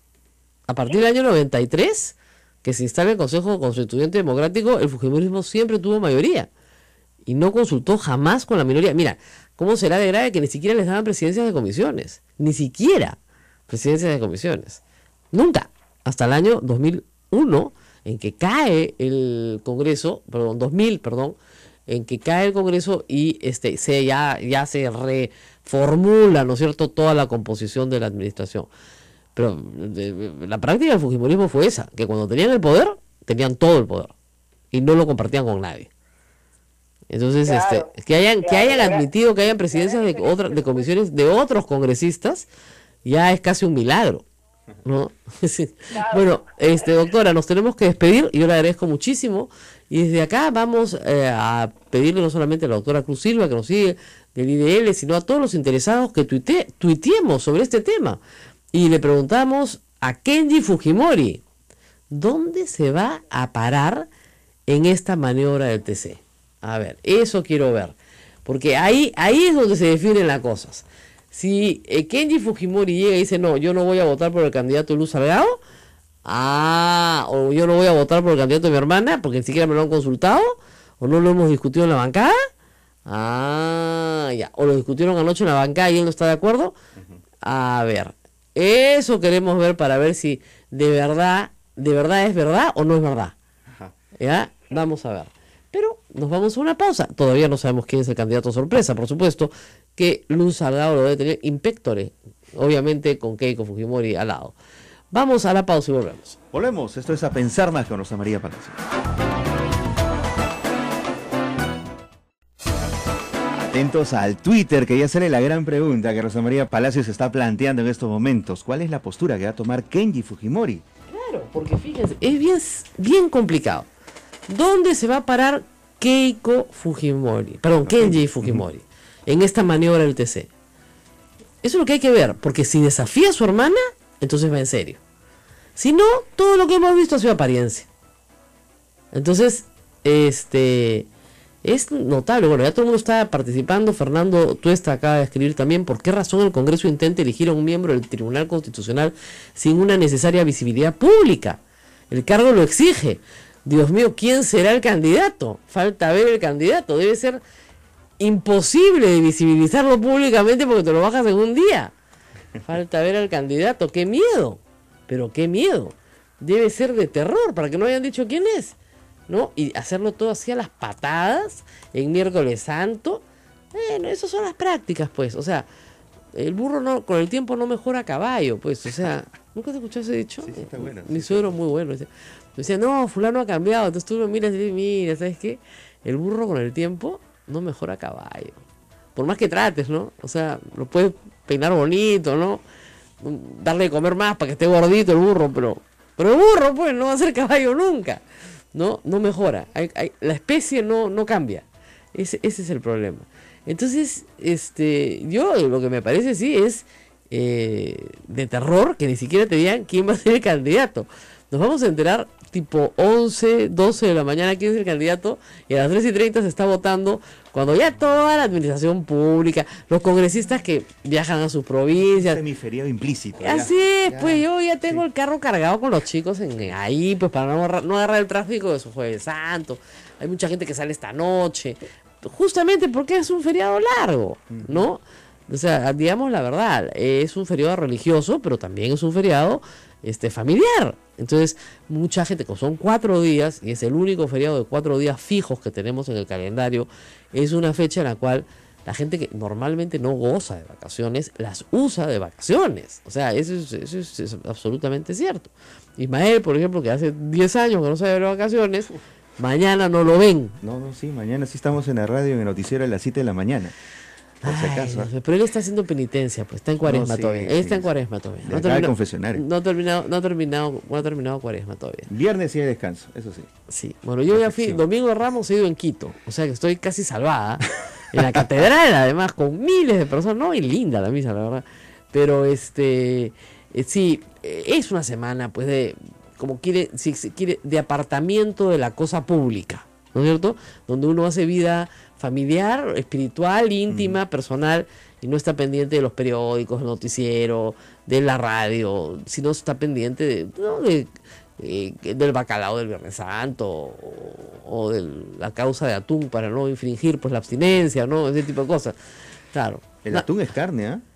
A partir del año noventa y tres, que se instala el Consejo Constituyente Democrático, el fujimorismo siempre tuvo mayoría y no consultó jamás con la minoría. Mira, ¿cómo será de grave que ni siquiera les daban presidencias de comisiones? Ni siquiera presidencias de comisiones. Nunca. Hasta el año dos mil uno, en que cae el Congreso, perdón, dos mil, perdón, en que cae el Congreso y este se ya, ya se reformula, ¿no es cierto?, toda la composición de la administración. Pero de, de, la práctica del fujimorismo fue esa, que cuando tenían el poder, tenían todo el poder y no lo compartían con nadie. Entonces, claro, este, que hayan, claro, que hayan admitido que hayan presidencias de otras, de comisiones de otros congresistas, ya es casi un milagro, ¿no? Claro. Bueno, este, doctora, nos tenemos que despedir y yo le agradezco muchísimo. Y desde acá vamos eh, a pedirle no solamente a la doctora Cruz Silva que nos sigue del I D L, sino a todos los interesados que tuite, tuiteemos sobre este tema. Y le preguntamos a Kenji Fujimori, ¿dónde se va a parar en esta maniobra del T C? A ver, eso quiero ver, porque ahí, ahí es donde se definen las cosas. Si eh, Kenji Fujimori llega y dice, no, yo no voy a votar por el candidato Luz Salgado, ah, o yo no voy a votar por el candidato de mi hermana, porque ni siquiera me lo han consultado, o no lo hemos discutido en la bancada, ah, ya, o lo discutieron anoche en la bancada y él no está de acuerdo, uh-huh. A ver, eso queremos ver para ver si de verdad, de verdad es verdad o no es verdad, uh-huh. Ya, vamos a ver. Pero nos vamos a una pausa. Todavía no sabemos quién es el candidato sorpresa, por supuesto, que Luz Salgado lo debe tener in pectore, obviamente con Keiko Fujimori al lado. Vamos a la pausa y volvemos. Volvemos, esto es A Pensar Más con Rosa María Palacio. Atentos al Twitter, que ya sale la gran pregunta que Rosa María Palacios está planteando en estos momentos. ¿Cuál es la postura que va a tomar Kenji Fujimori? Claro, porque fíjense, es bien, bien complicado. ¿Dónde se va a parar Keiko Fujimori? Perdón, Kenji Fujimori, en esta maniobra del T C. Eso es lo que hay que ver, porque si desafía a su hermana, entonces va en serio. Si no, todo lo que hemos visto ha sido apariencia. Entonces, este es notable. Bueno, ya todo el mundo está participando. Fernando Tuesta acaba de escribir también por qué razón el Congreso intenta elegir a un miembro del Tribunal Constitucional sin una necesaria visibilidad pública. El cargo lo exige. Dios mío, ¿quién será el candidato? Falta ver el candidato. Debe ser imposible de visibilizarlo públicamente porque te lo bajas en un día. Falta ver al candidato. ¡Qué miedo! Pero qué miedo. Debe ser de terror para que no hayan dicho quién es, ¿no? Y hacerlo todo así a las patadas en miércoles santo. Bueno, esas son las prácticas, pues. O sea, el burro no, con el tiempo no mejora a caballo, pues. O sea, ¿nunca te escuchaste ese dicho? Sí, sí, está bueno. Mi Sí, suegro está muy bueno. Decía, decía, no, fulano ha cambiado. Entonces tú lo miras y dices, mira, ¿sabes qué? El burro con el tiempo no mejora a caballo. Por más que trates, ¿no? O sea, lo puedes peinar bonito, ¿no? Darle de comer más para que esté gordito el burro, pero... Pero el burro, pues, no va a ser caballo nunca. No, no mejora. Hay, hay, la especie no, no cambia. Ese, ese es el problema. Entonces, este, yo lo que me parece sí es eh, de terror que ni siquiera te digan quién va a ser el candidato. Nos vamos a enterar tipo once, doce de la mañana quién es el candidato y a las tres y treinta se está votando cuando ya toda la administración pública, los congresistas que viajan a sus provincias. Semiferiado implícito. Así ya, es, ya, pues yo ya tengo sí. el carro cargado con los chicos en ahí, pues para no agarrar, no agarrar el tráfico de su Jueves Santo. Hay mucha gente que sale esta noche, justamente porque es un feriado largo, ¿no? O sea, digamos la verdad, es un feriado religioso, pero también es un feriado este, familiar. Entonces, mucha gente, como son cuatro días, y es el único feriado de cuatro días fijos que tenemos en el calendario, es una fecha en la cual la gente que normalmente no goza de vacaciones, las usa de vacaciones. O sea, eso es, eso es, es absolutamente cierto. Ismael, por ejemplo, que hace diez años que no sabe de vacaciones, mañana no lo ven. No, no, sí, mañana sí estamos en la radio, en el noticiero a las siete de la mañana. Por si Ay, acaso. no sé, pero él está haciendo penitencia, pues está en cuaresma No, sí, todavía. Él sí, está en sí. cuaresma todavía. De No ha acá al terminado- confesionario. no ha terminado, no ha terminado, no ha terminado cuaresma todavía. Viernes sí hay descanso, eso sí. Sí, bueno, yo ya fui, Perfección. Domingo de Ramos he ido en Quito, o sea que estoy casi salvada. En la catedral, además, con miles de personas, no, y linda la misa, la verdad. Pero este, eh, sí, eh, es una semana, pues, de, como quiere, si se quiere, de apartamiento de la cosa pública, ¿no es cierto? Donde uno hace vida familiar, espiritual, íntima, personal, y no está pendiente de los periódicos, del noticiero, de la radio, sino está pendiente de, ¿no? de eh, del bacalao del Viernes Santo o, o de la causa de atún para no infringir pues la abstinencia, ¿no? Ese tipo de cosas. Claro. El Na- atún es carne, ¿ah?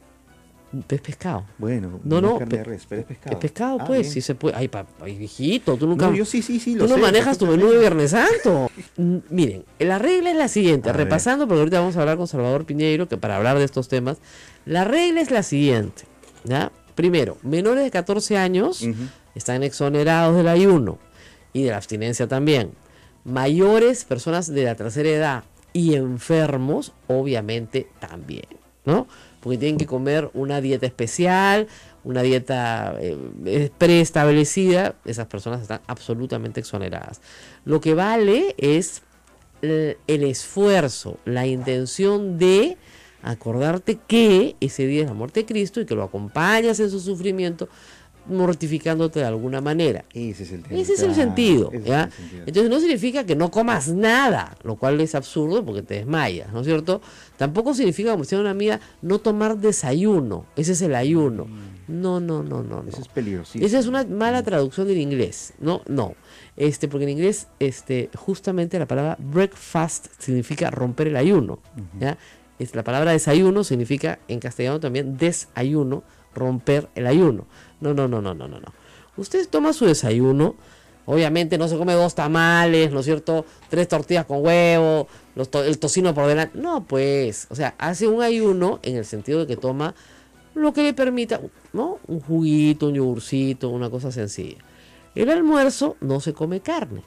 es pescado. Bueno, No, es no, carne pe- de res, pero es pescado. Es pescado, Ah, pues, bien. sí se puede. Ay, pa, ay, viejito, tú nunca. No, yo sí, sí, sí, lo Tú no sé, manejas tu menú de perfectamente. Viernes Santo. Mm, Miren, la regla es la siguiente, A ver. repasando, porque ahorita vamos a hablar con Salvador Piñeiro, que para hablar de estos temas, la regla es la siguiente, ¿ya? Primero, menores de catorce años Ujú. están exonerados del ayuno y de la abstinencia también. Mayores, personas de la tercera edad y enfermos, obviamente también, ¿no? Porque tienen que comer una dieta especial, una dieta eh, preestablecida, esas personas están absolutamente exoneradas. Lo que vale es el, el esfuerzo, la intención de acordarte que ese día es la muerte de Cristo y que lo acompañas en su sufrimiento, mortificándote de alguna manera. Ese es el tema. Ese es el Claro, sentido, ese es ¿ya? el sentido. Entonces no significa que no comas nada, lo cual es absurdo porque te desmayas, ¿no es cierto? Tampoco significa, como decía una amiga, no tomar desayuno, ese es el ayuno. No, no, no, no, no. Eso es peligrosísimo. Esa es una mala traducción del inglés, no, no. Este, porque en inglés, este, justamente la palabra breakfast significa romper el ayuno, ¿ya? Es, la palabra desayuno significa en castellano también desayuno, romper el ayuno. No, no, no, no, no, no, no. Usted toma su desayuno, obviamente no se come dos tamales, ¿no es cierto? Tres tortillas con huevo, los to- el tocino por delante. No, pues, o sea, hace un ayuno en el sentido de que toma lo que le permita, ¿no? Un juguito, un yogurcito, una cosa sencilla. El almuerzo no se come carne.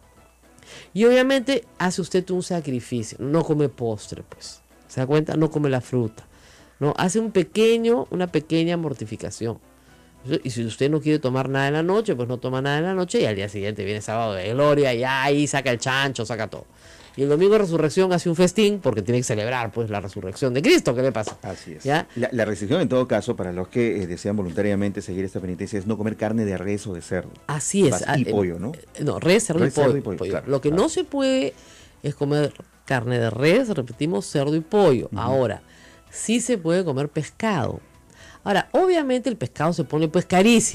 Y obviamente hace usted un sacrificio, no come postre, pues. ¿Se da cuenta? No come la fruta. No, hace un pequeño, una pequeña mortificación. Y si usted no quiere tomar nada en la noche, pues no toma nada en la noche y al día siguiente viene sábado de gloria y ahí saca el chancho, saca todo. Y el domingo de resurrección hace un festín porque tiene que celebrar pues la resurrección de Cristo. ¿Qué le pasa? Así es. ¿Ya? La, la restricción en todo caso para los que eh, desean voluntariamente seguir esta penitencia es no comer carne de res o de cerdo. Así es. Vas- Ah, y eh, pollo, ¿no? eh, No, res, cerdo, Res, y, pollo, cerdo y pollo, pollo. claro, Lo que claro. no se puede es comer carne de res, repetimos, cerdo y pollo. Ahora, sí se puede comer pescado. Ahora, obviamente el pescado se pone pues carísimo,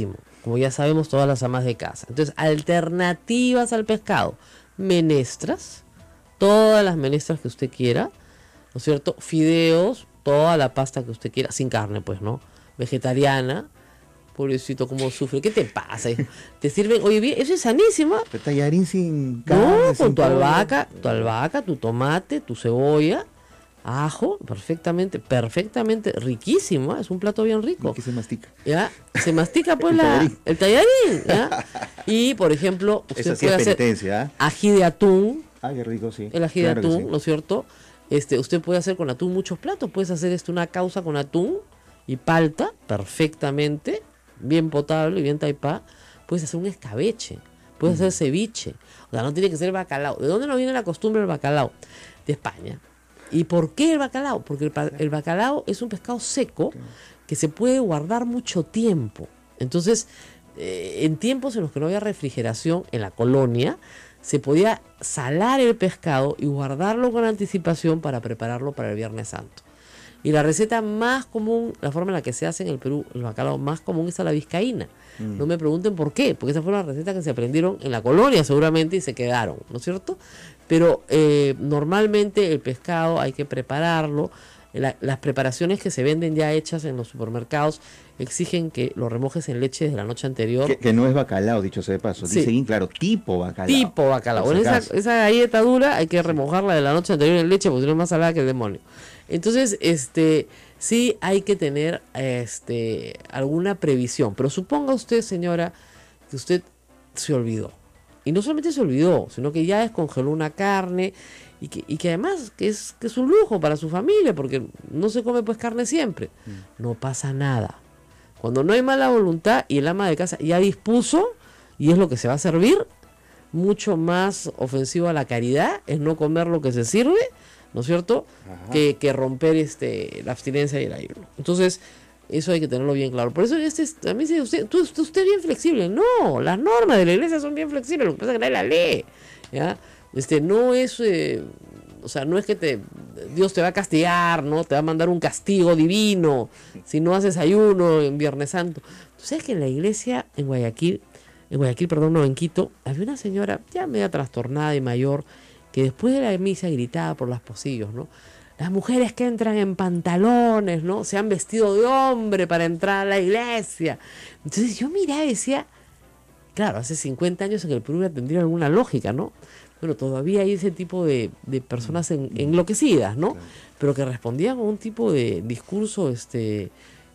como ya sabemos todas las amas de casa. Entonces, alternativas al pescado, menestras, todas las menestras que usted quiera, ¿no es cierto? Fideos, toda la pasta que usted quiera, sin carne, pues, ¿no? Vegetariana. Pobrecito, cómo sufre. ¿Qué te pasa, hijo? Te sirven, oye, bien, eso es sanísimo. Tallarín sin carne. No, con sin tu pollo. albahaca, tu albahaca, tu tomate, tu cebolla, ajo, perfectamente, perfectamente riquísimo, ¿eh? Es un plato bien rico. Aquí se mastica. ¿Ya? Se mastica pues El la, tallarín. el tallarín, ¿ya? Y, por ejemplo, usted Esa sí es puede hacer penitencia, ¿ah? ají de atún, Ah, qué rico, sí. el ají Claro de que atún, sí. ¿no es cierto? Este, usted puede hacer con atún muchos platos, puedes hacer esto una causa con atún y palta, perfectamente, bien potable, bien taipá. Puedes hacer un escabeche, puedes hacer ceviche, o sea, no tiene que ser bacalao. ¿De dónde nos viene la costumbre del bacalao? De España. ¿Y por qué el bacalao? Porque el, pa- el bacalao es un pescado seco que se puede guardar mucho tiempo. Entonces, eh, en tiempos en los que no había refrigeración en la colonia, se podía salar el pescado y guardarlo con anticipación para prepararlo para el Viernes Santo. Y la receta más común, la forma en la que se hace en el Perú, el bacalao más común es a la vizcaína. Mm. No me pregunten por qué, porque esa fue una receta que se aprendieron en la colonia seguramente y se quedaron, ¿no es cierto? Pero eh, normalmente el pescado hay que prepararlo. La, las preparaciones que se venden ya hechas en los supermercados exigen que lo remojes en leche desde la noche anterior. Que, que no es bacalao, dicho sea de paso. Sí. Dice bien claro, tipo bacalao. Tipo bacalao. Por si Bueno, esa, acaso. esa galleta dura hay que remojarla de la noche anterior en leche porque si no es más salada que el demonio. Entonces, este, sí hay que tener este, alguna previsión. Pero suponga usted, señora, que usted se olvidó. Y no solamente se olvidó, sino que ya descongeló una carne y que, y que además que es, que es un lujo para su familia porque no se come pues carne siempre. Mm. No pasa nada. Cuando no hay mala voluntad y el ama de casa ya dispuso y es lo que se va a servir, mucho más ofensivo a la caridad es no comer lo que se sirve, ¿no es cierto? Que, que romper este la abstinencia y el ayuno. Entonces, eso hay que tenerlo bien claro. Por eso este, a mí dice usted, tú, usted es bien flexible. No, las normas de la iglesia son bien flexibles, lo que pasa es que nadie la lee, ¿ya? Este, no es, eh, o sea, no es que te Dios te va a castigar, ¿no? Te va a mandar un castigo divino si no haces ayuno en Viernes Santo. ¿Tú sabes que en la iglesia en Guayaquil, en Guayaquil, perdón, no, en Quito, había una señora ya media trastornada y mayor que después de la misa gritaba por los pasillos, ¿no? Las mujeres que entran en pantalones, ¿no? Se han vestido de hombre para entrar a la iglesia. Entonces yo miraba y decía, claro, hace cincuenta años en el Perú tendría alguna lógica, ¿no? Bueno, todavía hay ese tipo de, de personas en, enloquecidas, ¿no? Claro. Pero que respondían a un tipo de discurso este,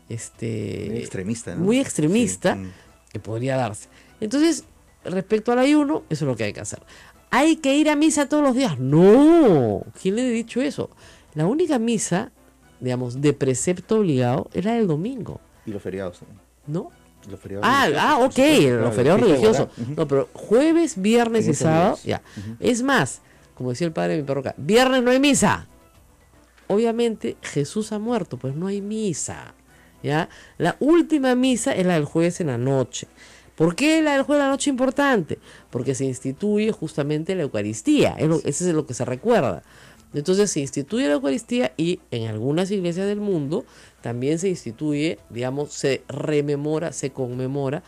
este, muy extremista, ¿no? Muy extremista sí. que podría darse. Entonces, respecto al ayuno, eso es lo que hay que hacer. ¿Hay que ir a misa todos los días? No. ¿Quién le ha dicho eso? La única misa, digamos, de precepto obligado es la del domingo. Y los feriados también. ¿No? Los feriados ah, ah, ok, claro, los feriados religiosos. Uh-huh. No, pero jueves, viernes y sábado, días. ya. Uh-huh. Es más, como decía el padre de mi parroquia, viernes no hay misa. Obviamente Jesús ha muerto, pues no hay misa. ¿Ya? La última misa es la del jueves en la noche. ¿Por qué la del jueves en la noche es importante? Porque se instituye justamente la Eucaristía. Es lo, ese es lo que se recuerda. Entonces se instituye la Eucaristía y en algunas iglesias del mundo también se instituye, digamos, se rememora, se conmemora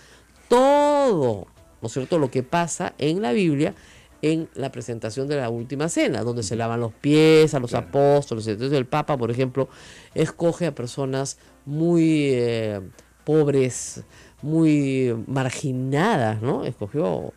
todo, ¿no es cierto?, lo que pasa en la Biblia en la presentación de la última cena, donde se lavan los pies a los claro. apóstoles. Entonces el Papa, por ejemplo, escoge a personas muy eh, pobres, muy marginadas, ¿no? Escogió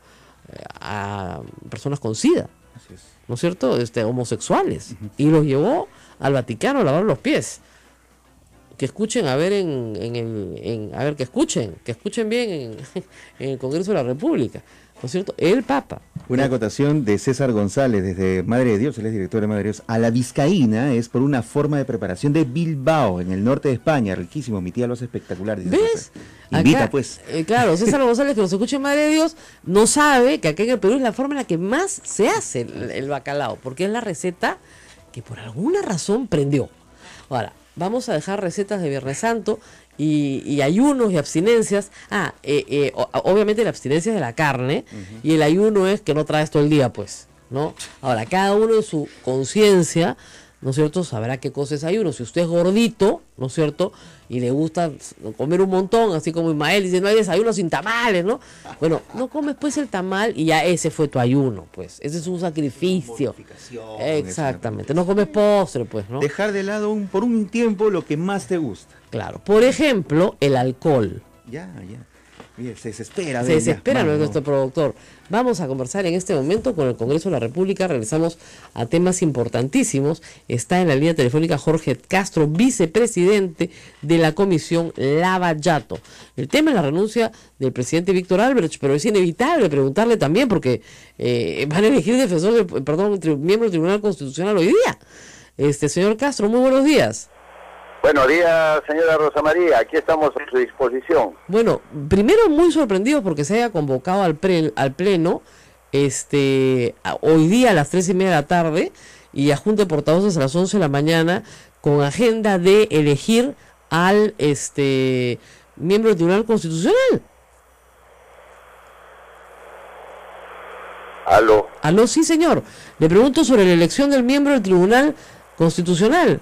a personas con SIDA, Así es. ¿no es cierto?, este, homosexuales, uh-huh. y los llevó al Vaticano a lavar los pies. Que escuchen, a ver, en, en el, en, a ver, que escuchen, que escuchen bien en, en el Congreso de la República, ¿no es cierto? El Papa. Una acotación de César González desde Madre de Dios, él es director de Madre de Dios. A la vizcaína es por una forma de preparación de Bilbao, en el norte de España, riquísimo, mi tía lo hace espectacular. Dice ¿Ves? César. Invita, acá, pues. Eh, claro, César González, que nos escucha en Madre de Dios, no sabe que acá en el Perú es la forma en la que más se hace el, el bacalao, porque es la receta que por alguna razón prendió. Ahora, vamos a dejar recetas de Viernes Santo y, y ayunos y abstinencias. Ah, eh, eh, o, obviamente la abstinencia es de la carne, uh-huh. y el ayuno es que no traes todo el día, pues, ¿no? Ahora, cada uno en su conciencia ¿no es cierto?, sabrá qué cosa es ayuno. Si usted es gordito, ¿no es cierto?, y le gusta comer un montón, así como Ismael dice, no hay desayuno sin tamales, ¿no? Bueno, no comes pues el tamal y ya ese fue tu ayuno, pues. Ese es un sacrificio. Exactamente. No comes postre, pues, ¿no? Dejar de lado un, por un tiempo lo que más te gusta. Claro. Por ejemplo, el alcohol. Ya, ya. Mira, se desespera. Se ven, desespera ya, nuestro vamos. productor. Vamos a conversar en este momento con el Congreso de la República. Regresamos a temas importantísimos. Está en la línea telefónica Jorge Castro, vicepresidente de la Comisión Lavallato. El tema es la renuncia del presidente Víctor Albrecht, pero es inevitable preguntarle también porque eh, van a elegir defensor, de, perdón, tri, miembro del Tribunal Constitucional hoy día. Este señor Castro, muy buenos días. Buenos días, señora Rosa María, aquí estamos a su disposición. Bueno, primero muy sorprendido porque se haya convocado al, pre, al pleno este a, hoy día a las tres y media de la tarde y a Junta de Portavoces a las once de la mañana con agenda de elegir al este miembro del Tribunal Constitucional. Aló. Aló, sí señor. Le pregunto sobre la elección del miembro del Tribunal Constitucional.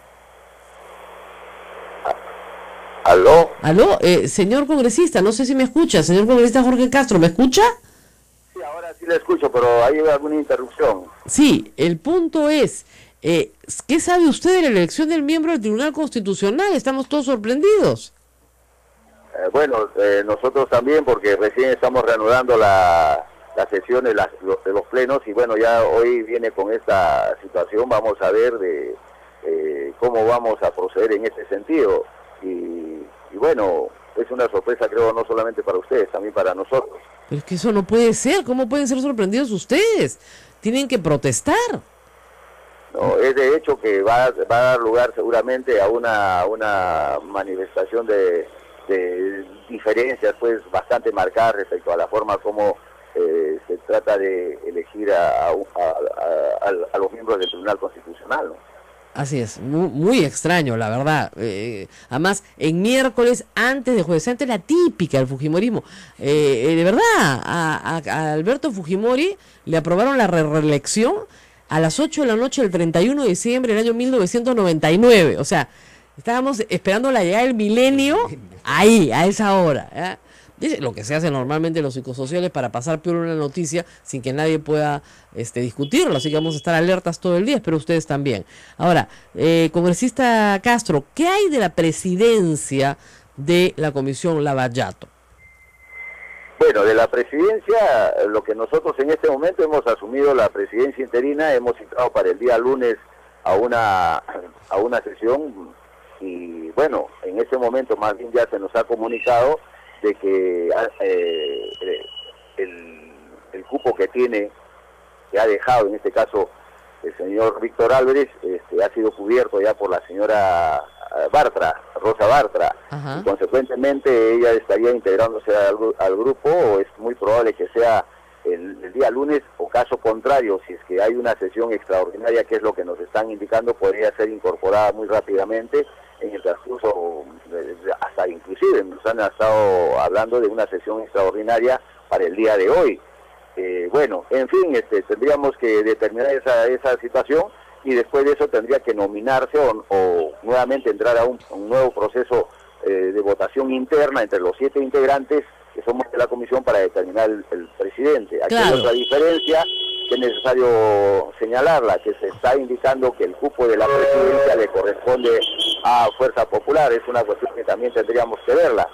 ¿Aló? Aló, eh, señor congresista, no sé si me escucha, señor congresista Jorge Castro, ¿me escucha? Sí, ahora sí le escucho, pero hay alguna interrupción. Sí, el punto es, eh, ¿qué sabe usted de la elección del miembro del Tribunal Constitucional? Estamos todos sorprendidos. Eh, bueno, eh, nosotros también, porque recién estamos reanudando la, las sesiones las, lo, de los plenos, y bueno, ya hoy viene con esta situación, vamos a ver de eh, cómo vamos a proceder en este sentido. Y, y bueno, es una sorpresa, creo, no solamente para ustedes, también para nosotros. Pero es que eso no puede ser. ¿Cómo pueden ser sorprendidos ustedes? Tienen que protestar. No, es de hecho que va, va a dar lugar seguramente a una, una manifestación de, de diferencias pues bastante marcadas respecto a la forma como eh, se trata de elegir a, a, a, a, a los miembros del Tribunal Constitucional, ¿no? Así es, muy, muy extraño, la verdad. Eh, además, en miércoles, antes de jueves, antes la típica del fujimorismo. Eh, eh, de verdad, a, a, a Alberto Fujimori le aprobaron la re reelección a las ocho de la noche del treinta y uno de diciembre del año mil novecientos noventa y nueve. O sea, estábamos esperando la llegada del milenio ahí, a esa hora. ¿eh? Lo que se hace normalmente en los psicosociales para pasar peor una noticia sin que nadie pueda este, discutirlo, así que vamos a estar alertas todo el día, espero ustedes también. Ahora, eh, congresista Castro, ¿qué hay de la presidencia de la Comisión Lavallato? Bueno, de la presidencia, lo que nosotros en este momento hemos asumido la presidencia interina, hemos citado para el día lunes a una, a una sesión y bueno, en este momento más bien ya se nos ha comunicado de que eh, el, el cupo que tiene, que ha dejado en este caso el señor Víctor Álvarez, este, ha sido cubierto ya por la señora Bartra, Rosa Bartra. Y consecuentemente ella estaría integrándose al, al grupo, o es muy probable que sea el, el día lunes, o caso contrario, si es que hay una sesión extraordinaria, que es lo que nos están indicando, podría ser incorporada muy rápidamente en el transcurso, hasta inclusive nos han estado hablando de una sesión extraordinaria para el día de hoy. Eh, bueno, en fin, este, tendríamos que determinar esa, esa situación y después de eso tendría que nominarse o, o nuevamente entrar a un, un nuevo proceso eh, de votación interna entre los siete integrantes que somos de la comisión para determinar el, el presidente. Aquí claro. Hay otra diferencia que es necesario señalarla, que se está indicando que el cupo de la presidencia le corresponde a Fuerza Popular. Es una cuestión que también tendríamos que verla.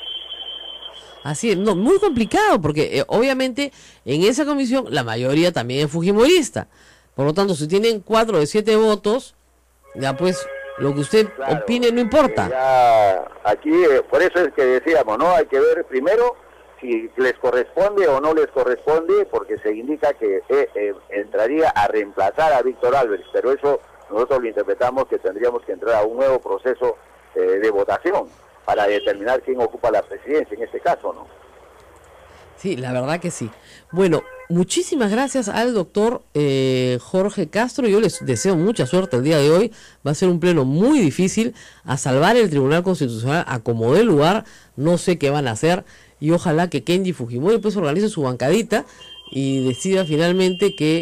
Así es, no, muy complicado, porque eh, obviamente en esa comisión la mayoría también es fujimorista. Por lo tanto, si tienen cuatro de siete votos, ya pues lo que usted claro, opine no importa. Ya, aquí, eh, por eso es que decíamos, ¿no? Hay que ver primero si les corresponde o no les corresponde, porque se indica que eh, eh, entraría a reemplazar a Víctor Álvarez, pero eso nosotros lo interpretamos que tendríamos que entrar a un nuevo proceso eh, de votación para determinar quién ocupa la presidencia en este caso, ¿no? Sí, la verdad que sí. Bueno, muchísimas gracias al doctor eh, Jorge Castro. Yo les deseo mucha suerte el día de hoy. Va a ser un pleno muy difícil a salvar el Tribunal Constitucional a como dé lugar. No sé qué van a hacer. Y ojalá que Kenji Fujimori pues organice su bancadita y decida finalmente que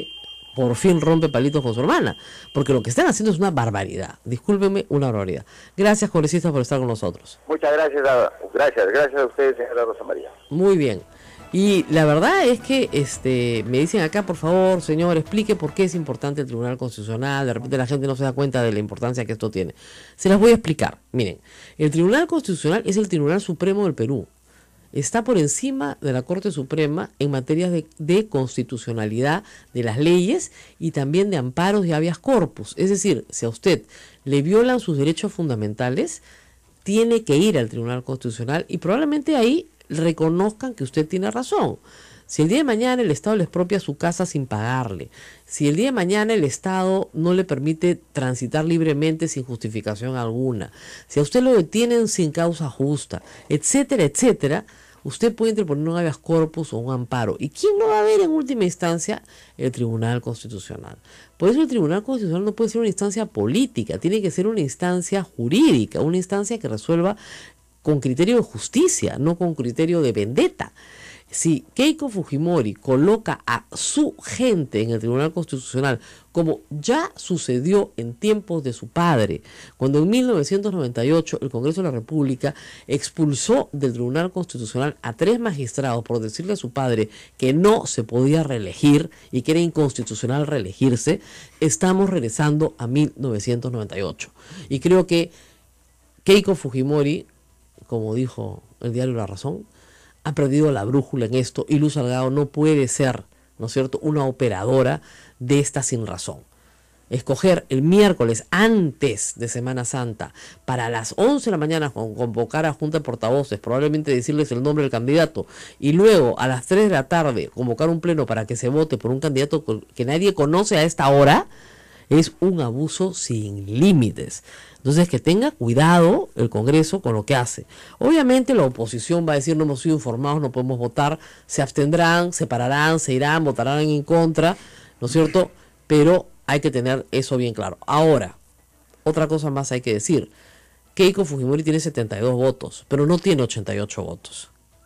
por fin rompe palitos con su hermana, porque lo que están haciendo es una barbaridad. Discúlpenme, una barbaridad. Gracias, congresistas, por estar con nosotros. Muchas gracias, a, gracias, gracias a ustedes, señora Rosa María. Muy bien. Y la verdad es que este me dicen acá, por favor, señor, explique por qué es importante el Tribunal Constitucional. De repente la gente no se da cuenta de la importancia que esto tiene. Se las voy a explicar. Miren, el Tribunal Constitucional es el Tribunal Supremo del Perú. Está por encima de la Corte Suprema en materia de, de constitucionalidad de las leyes y también de amparos y habeas corpus. Es decir, si a usted le violan sus derechos fundamentales, tiene que ir al Tribunal Constitucional y probablemente ahí reconozcan que usted tiene razón. Si el día de mañana el Estado le expropia su casa sin pagarle, si el día de mañana el Estado no le permite transitar libremente sin justificación alguna, si a usted lo detienen sin causa justa, etcétera, etcétera, usted puede interponer un habeas corpus o un amparo. ¿Y quién lo va a ver en última instancia? El Tribunal Constitucional. Por eso el Tribunal Constitucional no puede ser una instancia política, tiene que ser una instancia jurídica, una instancia que resuelva con criterio de justicia, no con criterio de vendetta. Si Keiko Fujimori coloca a su gente en el Tribunal Constitucional, como ya sucedió en tiempos de su padre, cuando en mil novecientos noventa y ocho el Congreso de la República expulsó del Tribunal Constitucional a tres magistrados por decirle a su padre que no se podía reelegir y que era inconstitucional reelegirse, estamos regresando a mil novecientos noventa y ocho. Y creo que Keiko Fujimori, como dijo el diario La Razón, ha perdido la brújula en esto y Luz Salgado no puede ser, ¿no es cierto?, una operadora de esta sin razón. Escoger el miércoles antes de Semana Santa para las once de la mañana convocar a Junta de Portavoces, probablemente decirles el nombre del candidato, y luego a las tres de la tarde convocar un pleno para que se vote por un candidato que nadie conoce a esta hora, es un abuso sin límites. Entonces, que tenga cuidado el Congreso con lo que hace. Obviamente la oposición va a decir no hemos sido informados, no podemos votar, se abstendrán, se pararán, se irán, votarán en contra, ¿no es cierto? Pero hay que tener eso bien claro. Ahora, otra cosa más hay que decir. Keiko Fujimori tiene setenta y dos votos, pero no tiene ochenta y ocho votos.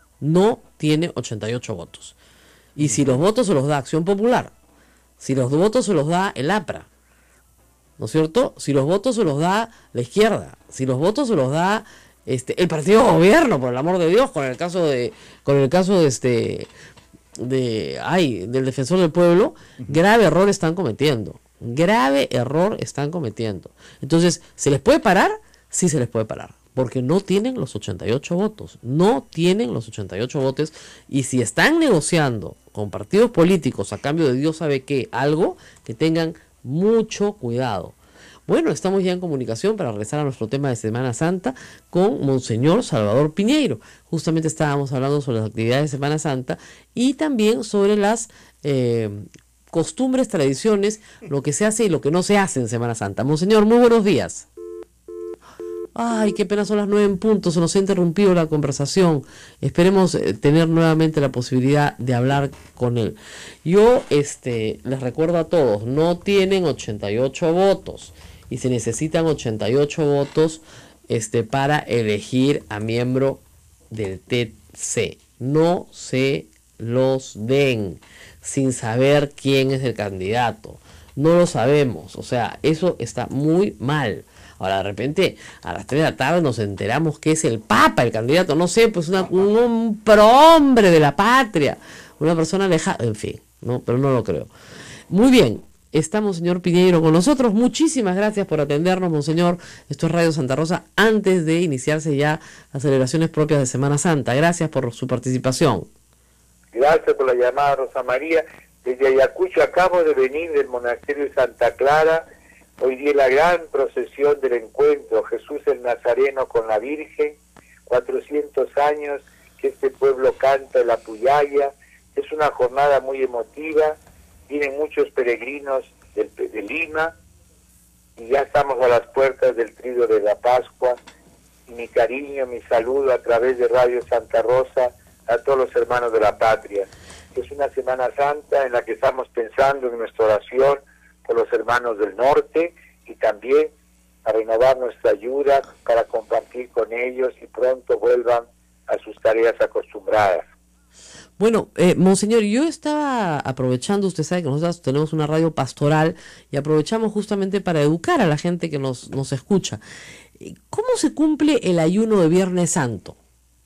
No tiene ochenta y ocho votos. Y si los votos se los da Acción Popular, si los votos se los da el A P R A, ¿no es cierto? Si los votos se los da la izquierda, si los votos se los da este el partido de gobierno, por el amor de Dios, con el caso de con el caso de este de ay, del defensor del pueblo, uh-huh. grave error están cometiendo. Grave error están cometiendo. Entonces, ¿se les puede parar? Sí se les puede parar, porque no tienen los ochenta y ocho votos, no tienen los ochenta y ocho votos, y si están negociando con partidos políticos a cambio de Dios sabe qué, algo, que tengan mucho cuidado. Bueno, estamos ya en comunicación para regresar a nuestro tema de Semana Santa con Monseñor Salvador Piñeiro. Justamente estábamos hablando sobre las actividades de Semana Santa y también sobre las eh, costumbres, tradiciones, lo que se hace y lo que no se hace en Semana Santa. Monseñor, muy buenos días. Ay, qué pena, son las nueve en punto, se nos ha interrumpido la conversación. Esperemos eh, tener nuevamente la posibilidad de hablar con él. Yo este, les recuerdo a todos, no tienen ochenta y ocho votos y se necesitan ochenta y ocho votos este, para elegir a miembro del T C. No se los den sin saber quién es el candidato. No lo sabemos, o sea, eso está muy mal. Ahora de repente a las tres de la tarde nos enteramos que es el Papa el candidato, no sé, pues una, un, un prohombre de la patria, una persona lejana, en fin, no, pero no lo creo. Muy bien, está Monseñor Piñeiro con nosotros, muchísimas gracias por atendernos, Monseñor. Esto es Radio Santa Rosa antes de iniciarse ya las celebraciones propias de Semana Santa. Gracias por su participación. Gracias por la llamada, Rosa María. Desde Ayacucho acabo de venir del monasterio de Santa Clara. Hoy día la gran procesión del encuentro, Jesús el Nazareno con la Virgen, cuatrocientos años que este pueblo canta la Puyaya. Es una jornada muy emotiva, vienen muchos peregrinos del, de Lima y ya estamos a las puertas del Triduo de la Pascua. Y mi cariño, mi saludo a través de Radio Santa Rosa a todos los hermanos de la patria. Es una Semana Santa en la que estamos pensando en nuestra oración por los hermanos del norte y también a renovar nuestra ayuda para compartir con ellos y pronto vuelvan a sus tareas acostumbradas. Bueno, eh, monseñor, yo estaba aprovechando, usted sabe que nosotros tenemos una radio pastoral y aprovechamos justamente para educar a la gente que nos, nos escucha. ¿Cómo se cumple el ayuno de Viernes Santo?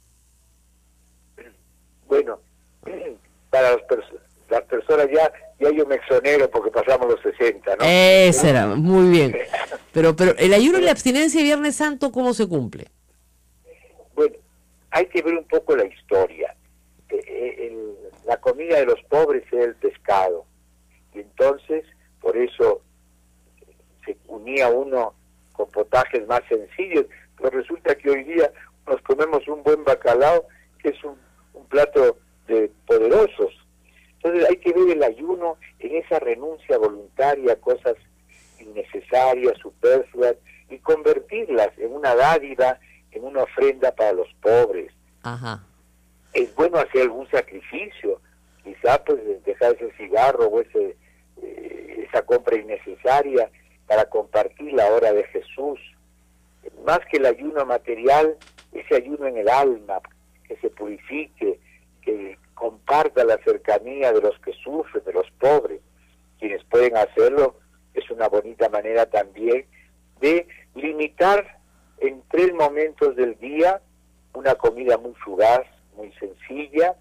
Bueno, para las, pers las personas ya, ya yo me exonero porque pasamos los sesenta, ¿no? Ese era, muy bien. Pero, pero el ayuno y la abstinencia de Viernes Santo, ¿cómo se cumple? Bueno, hay que ver un poco la historia. El, la comida de los pobres era el pescado, y entonces por eso se unía uno con potajes más sencillos, pero resulta que hoy día nos comemos un buen bacalao, que es un, un plato de poderosos. Entonces hay que ver el ayuno en esa renuncia voluntaria a cosas innecesarias, superfluas, y convertirlas en una dádiva, en una ofrenda para los pobres. Ajá. Es bueno hacer algún sacrificio, quizá pues dejar ese cigarro o ese, eh, esa compra innecesaria para compartir la hora de Jesús. Más que el ayuno material, ese ayuno en el alma, que se purifique, que comparta la cercanía de los que sufren, de los pobres. Quienes pueden hacerlo, es una bonita manera también de limitar en tres momentos del día una comida muy fugaz, muy sencilla,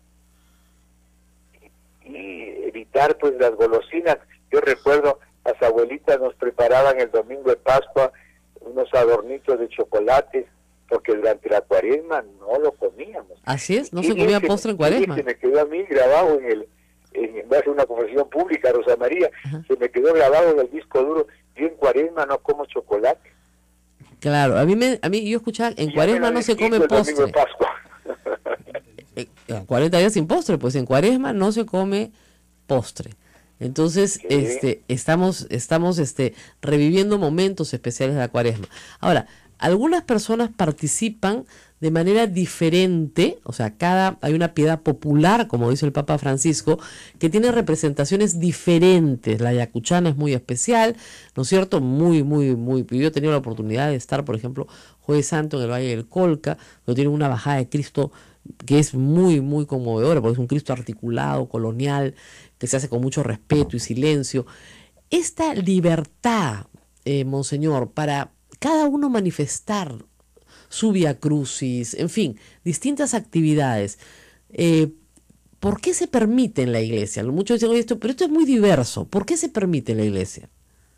y, y evitar pues las golosinas. Yo recuerdo, las abuelitas nos preparaban el domingo de Pascua unos adornitos de chocolates, porque durante la cuaresma no lo comíamos. Así es, no se comía postre en cuaresma. Se me quedó a mí grabado en el, en base a una conversación pública, Rosa María, Ajá. se me quedó grabado en el disco duro, yo en cuaresma no como chocolate. Claro, a mí, me, a mí yo escuchaba, en cuaresma no se come postre. cuarenta días sin postre, pues en cuaresma no se come postre. Entonces, sí. este, estamos, estamos este, reviviendo momentos especiales de la cuaresma. Ahora, algunas personas participan de manera diferente, o sea, cada hay una piedad popular, como dice el Papa Francisco, que tiene representaciones diferentes. La yacuchana es muy especial, ¿no es cierto? Muy, muy, muy. Yo he tenido la oportunidad de estar, por ejemplo, Jueves Santo en el Valle del Colca, donde tiene una bajada de Cristo que es muy, muy conmovedora, porque es un Cristo articulado, colonial, que se hace con mucho respeto y silencio. Esta libertad, eh, monseñor, para cada uno manifestar su vía crucis, en fin, distintas actividades. Eh, ¿Por qué se permite en la iglesia? Muchos dicen esto, pero esto es muy diverso. ¿Por qué se permite en la iglesia?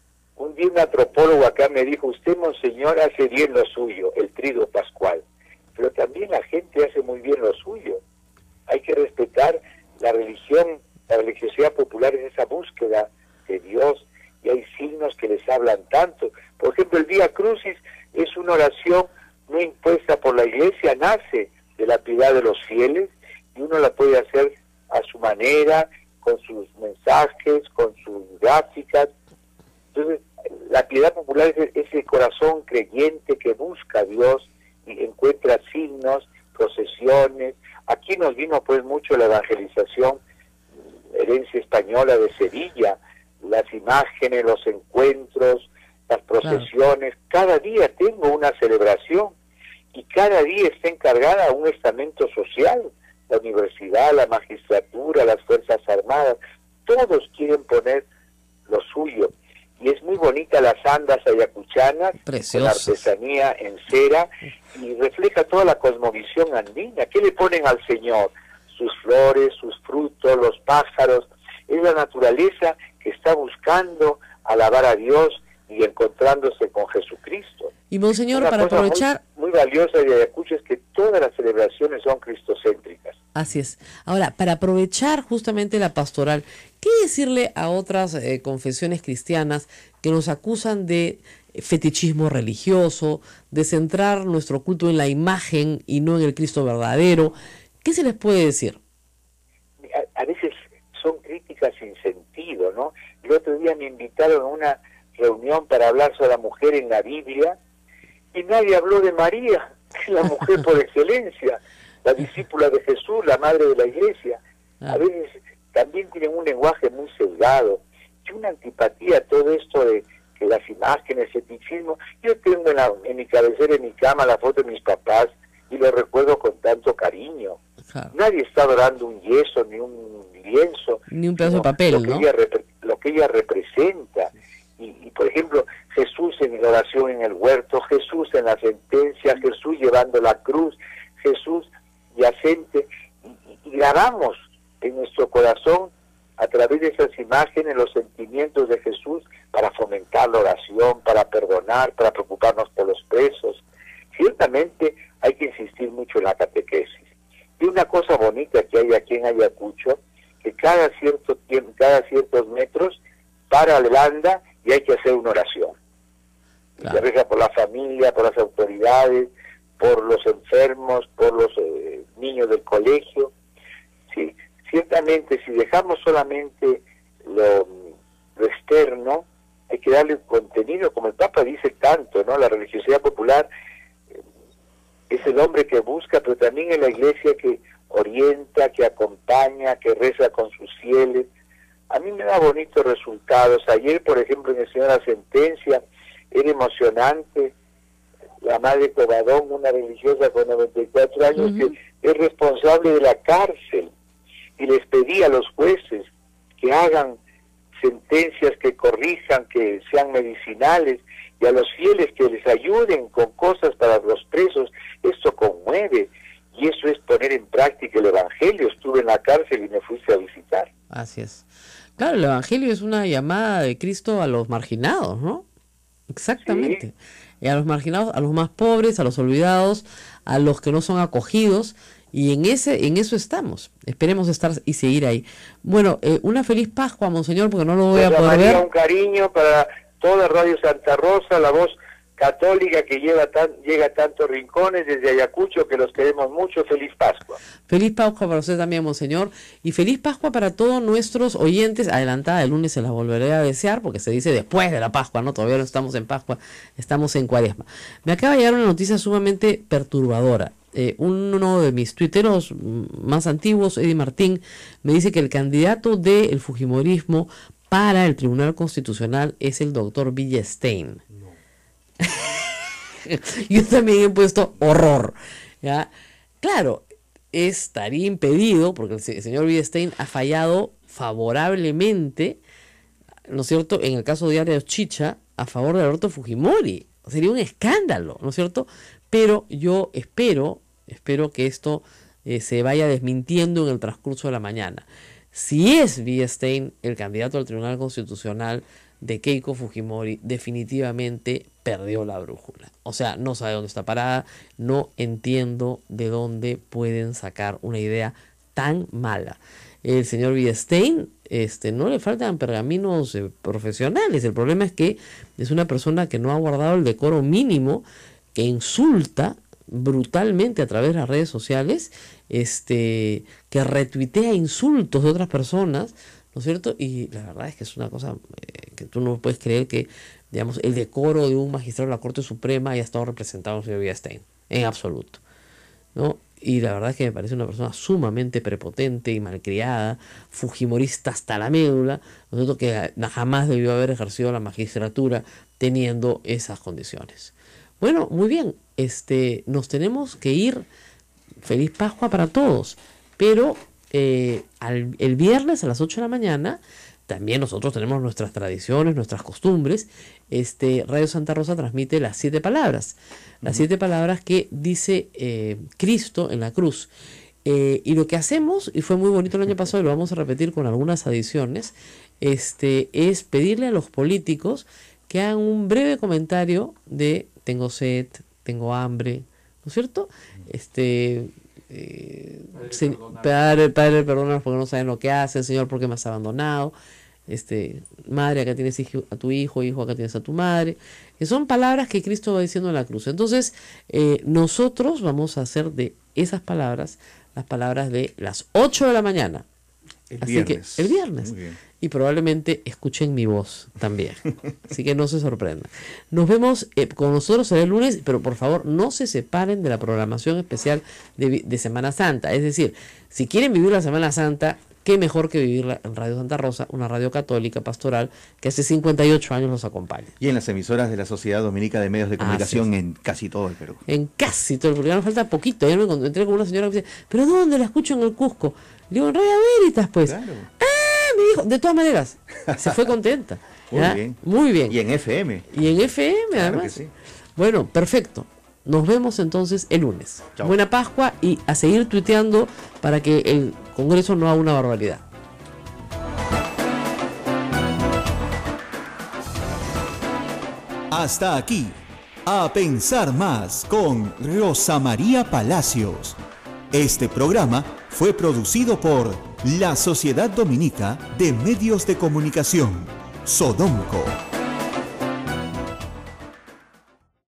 Un día un antropólogo acá me dijo, usted, monseñor, hace bien lo suyo, el triduo pascual, pero también la gente hace muy bien lo suyo. Hay que respetar la religión, la religiosidad popular es esa búsqueda de Dios, y hay signos que les hablan tanto. Por ejemplo, el Vía Crucis es una oración no impuesta por la iglesia, nace de la piedad de los fieles, y uno la puede hacer a su manera, con sus mensajes, con sus gráficas. Entonces, la piedad popular es ese corazón creyente que busca a Dios y encuentra signos, procesiones. Aquí nos vino pues mucho la evangelización, herencia española de Sevilla, las imágenes, los encuentros, las procesiones. Claro. Cada día tengo una celebración y cada día está encargada un estamento social, la universidad, la magistratura, las Fuerzas Armadas, todos quieren poner lo suyo. Y es muy bonita las andas ayacuchanas, con artesanía en cera, y refleja toda la cosmovisión andina. ¿Qué le ponen al Señor? Sus flores, sus frutos, los pájaros. Es la naturaleza que está buscando alabar a Dios y encontrándose con Jesucristo. Y monseñor, Una para aprovechar... Muy, muy valiosa de Ayacucho es que todas las celebraciones son cristocéntricas. Así es. Ahora, para aprovechar justamente la pastoral, ¿qué decirle a otras eh, confesiones cristianas que nos acusan de fetichismo religioso, de centrar nuestro culto en la imagen y no en el Cristo verdadero? ¿Qué se les puede decir? A, a veces son críticas sin sentido, ¿no? El otro día me invitaron a una reunión para hablar sobre la mujer en la Biblia y nadie habló de María, que es la mujer por excelencia, la discípula de Jesús, la madre de la iglesia. A veces también tienen un lenguaje muy sesgado y una antipatía a todo esto de que las imágenes, el fetichismo. Yo tengo en, la, en mi cabecera, en mi cama, la foto de mis papás y lo recuerdo con tanto cariño. Claro. Nadie está adorando un yeso ni un lienzo, ni un pedazo de papel, lo que, ¿no? ella, lo que ella representa. Y, y por ejemplo, Jesús en la oración en el huerto, Jesús en la sentencia, Jesús llevando la cruz, Jesús yacente, y, y grabamos en nuestro corazón a través de esas imágenes los sentimientos de Jesús para fomentar la oración, para perdonar, para preocuparnos por los presos. Ciertamente hay que insistir mucho en la catequesis. Y una cosa bonita que hay aquí en Ayacucho, que cada cierto tiempo, cada ciertos metros, para el banda y hay que hacer una oración. Claro. Se reza por la familia, por las autoridades, por los enfermos, por los eh, niños del colegio. Sí, ciertamente, si dejamos solamente lo, lo externo, hay que darle un contenido, como el Papa dice tanto, ¿no? La religiosidad popular eh, es el hombre que busca, pero también es la iglesia que orienta, que acompaña, que reza con sus fieles. A mí me da bonitos resultados. Ayer, por ejemplo, en el Señor la Sentencia, era emocionante. La madre Cobadón, una religiosa con noventa y cuatro años, uh-huh. que es responsable de la cárcel, y les pedía a los jueces que hagan sentencias que corrijan, que sean medicinales, y a los fieles que les ayuden con cosas para los presos. Esto conmueve, y eso es poner en práctica el Evangelio. Estuve en la cárcel y me fuiste a visitar. Así es. Claro, el Evangelio es una llamada de Cristo a los marginados, ¿no? Exactamente. Sí. Y a los marginados, a los más pobres, a los olvidados, a los que no son acogidos, y en ese, en eso estamos. Esperemos estar y seguir ahí. Bueno, eh, una feliz Pascua, Monseñor, porque no lo voy a poder ver. Un cariño para toda Radio Santa Rosa, la voz católica que lleva tan, llega a tantos rincones desde Ayacucho, que los queremos mucho. Feliz Pascua. Feliz Pascua para usted también, Monseñor, y feliz Pascua para todos nuestros oyentes. Adelantada, el lunes se las volveré a desear, porque se dice después de la Pascua, ¿no? Todavía no estamos en Pascua, estamos en Cuaresma. Me acaba de llegar una noticia sumamente perturbadora. Eh, uno de mis tuiteros más antiguos, Eddie Martín, me dice que el candidato del fujimorismo para el Tribunal Constitucional es el doctor Villestein. Yo también he puesto horror, ¿ya? Claro, estaría impedido porque el señor Villestein ha fallado favorablemente, ¿no es cierto?, en el caso de Arias Chicha, a favor de Alberto Fujimori. Sería un escándalo, ¿no es cierto? Pero yo espero, espero que esto eh, se vaya desmintiendo en el transcurso de la mañana. Si es Villestein el candidato al Tribunal Constitucional de Keiko Fujimori, definitivamente perdió la brújula. O sea, no sabe dónde está parada, no entiendo de dónde pueden sacar una idea tan mala. El señor Villestein, este, no le faltan pergaminos eh, profesionales. El problema es que es una persona que no ha guardado el decoro mínimo, que insulta brutalmente a través de las redes sociales, este, que retuitea insultos de otras personas, ¿no es cierto? Y la verdad es que es una cosa eh, que tú no puedes creer que, digamos, el decoro de un magistrado de la Corte Suprema haya estado representado en el señor Villestein, en absoluto, ¿no? Y la verdad es que me parece una persona sumamente prepotente y malcriada, fujimorista hasta la médula, ¿no es cierto?, que jamás debió haber ejercido la magistratura teniendo esas condiciones. Bueno, muy bien, este, nos tenemos que ir. Feliz Pascua para todos, pero eh, al, el viernes a las ocho de la mañana también nosotros tenemos nuestras tradiciones, nuestras costumbres. Este, Radio Santa Rosa transmite las siete palabras, las uh-huh. siete palabras que dice eh, Cristo en la cruz. Eh, y lo que hacemos, y fue muy bonito el año pasado y lo vamos a repetir con algunas adiciones, este, es pedirle a los políticos que hagan un breve comentario de tengo sed, tengo hambre, ¿no es cierto? Este, eh, padre, se, padre, padre, perdónanos porque no saben lo que hacen, Señor, porque me has abandonado. Este, madre, acá tienes hijo, a tu hijo, hijo, acá tienes a tu madre. Que son palabras que Cristo va diciendo en la cruz. Entonces, eh, nosotros vamos a hacer de esas palabras las palabras de las ocho de la mañana. El Así viernes. que el viernes. Y probablemente escuchen mi voz también. Así que no se sorprendan. Nos vemos eh, con nosotros el lunes, pero por favor no se separen de la programación especial de, de Semana Santa. Es decir, si quieren vivir la Semana Santa qué mejor que vivirla en Radio Santa Rosa, una radio católica pastoral que hace cincuenta y ocho años nos acompaña. Y en las emisoras de la Sociedad Dominica de Medios de Comunicación en casi todo el Perú. En casi todo el Perú, ya nos falta poquito. Ayer me encontré con una señora que me dice, ¿pero dónde la escucho? En el Cusco. Le digo, en Radio Veritas, pues. Claro. ¡Ah! Me dijo, de todas maneras, se fue contenta. Muy ¿ya? bien. Muy bien. Y en F M. Y en F M, Claro además. que sí. Bueno, perfecto. Nos vemos entonces el lunes. Chao. Buena Pascua y a seguir tuiteando para que el Congreso no haga una barbaridad. Hasta aquí, A Pensar Más con Rosa María Palacios. Este programa fue producido por la Sociedad Dominica de Medios de Comunicación, Sodomco.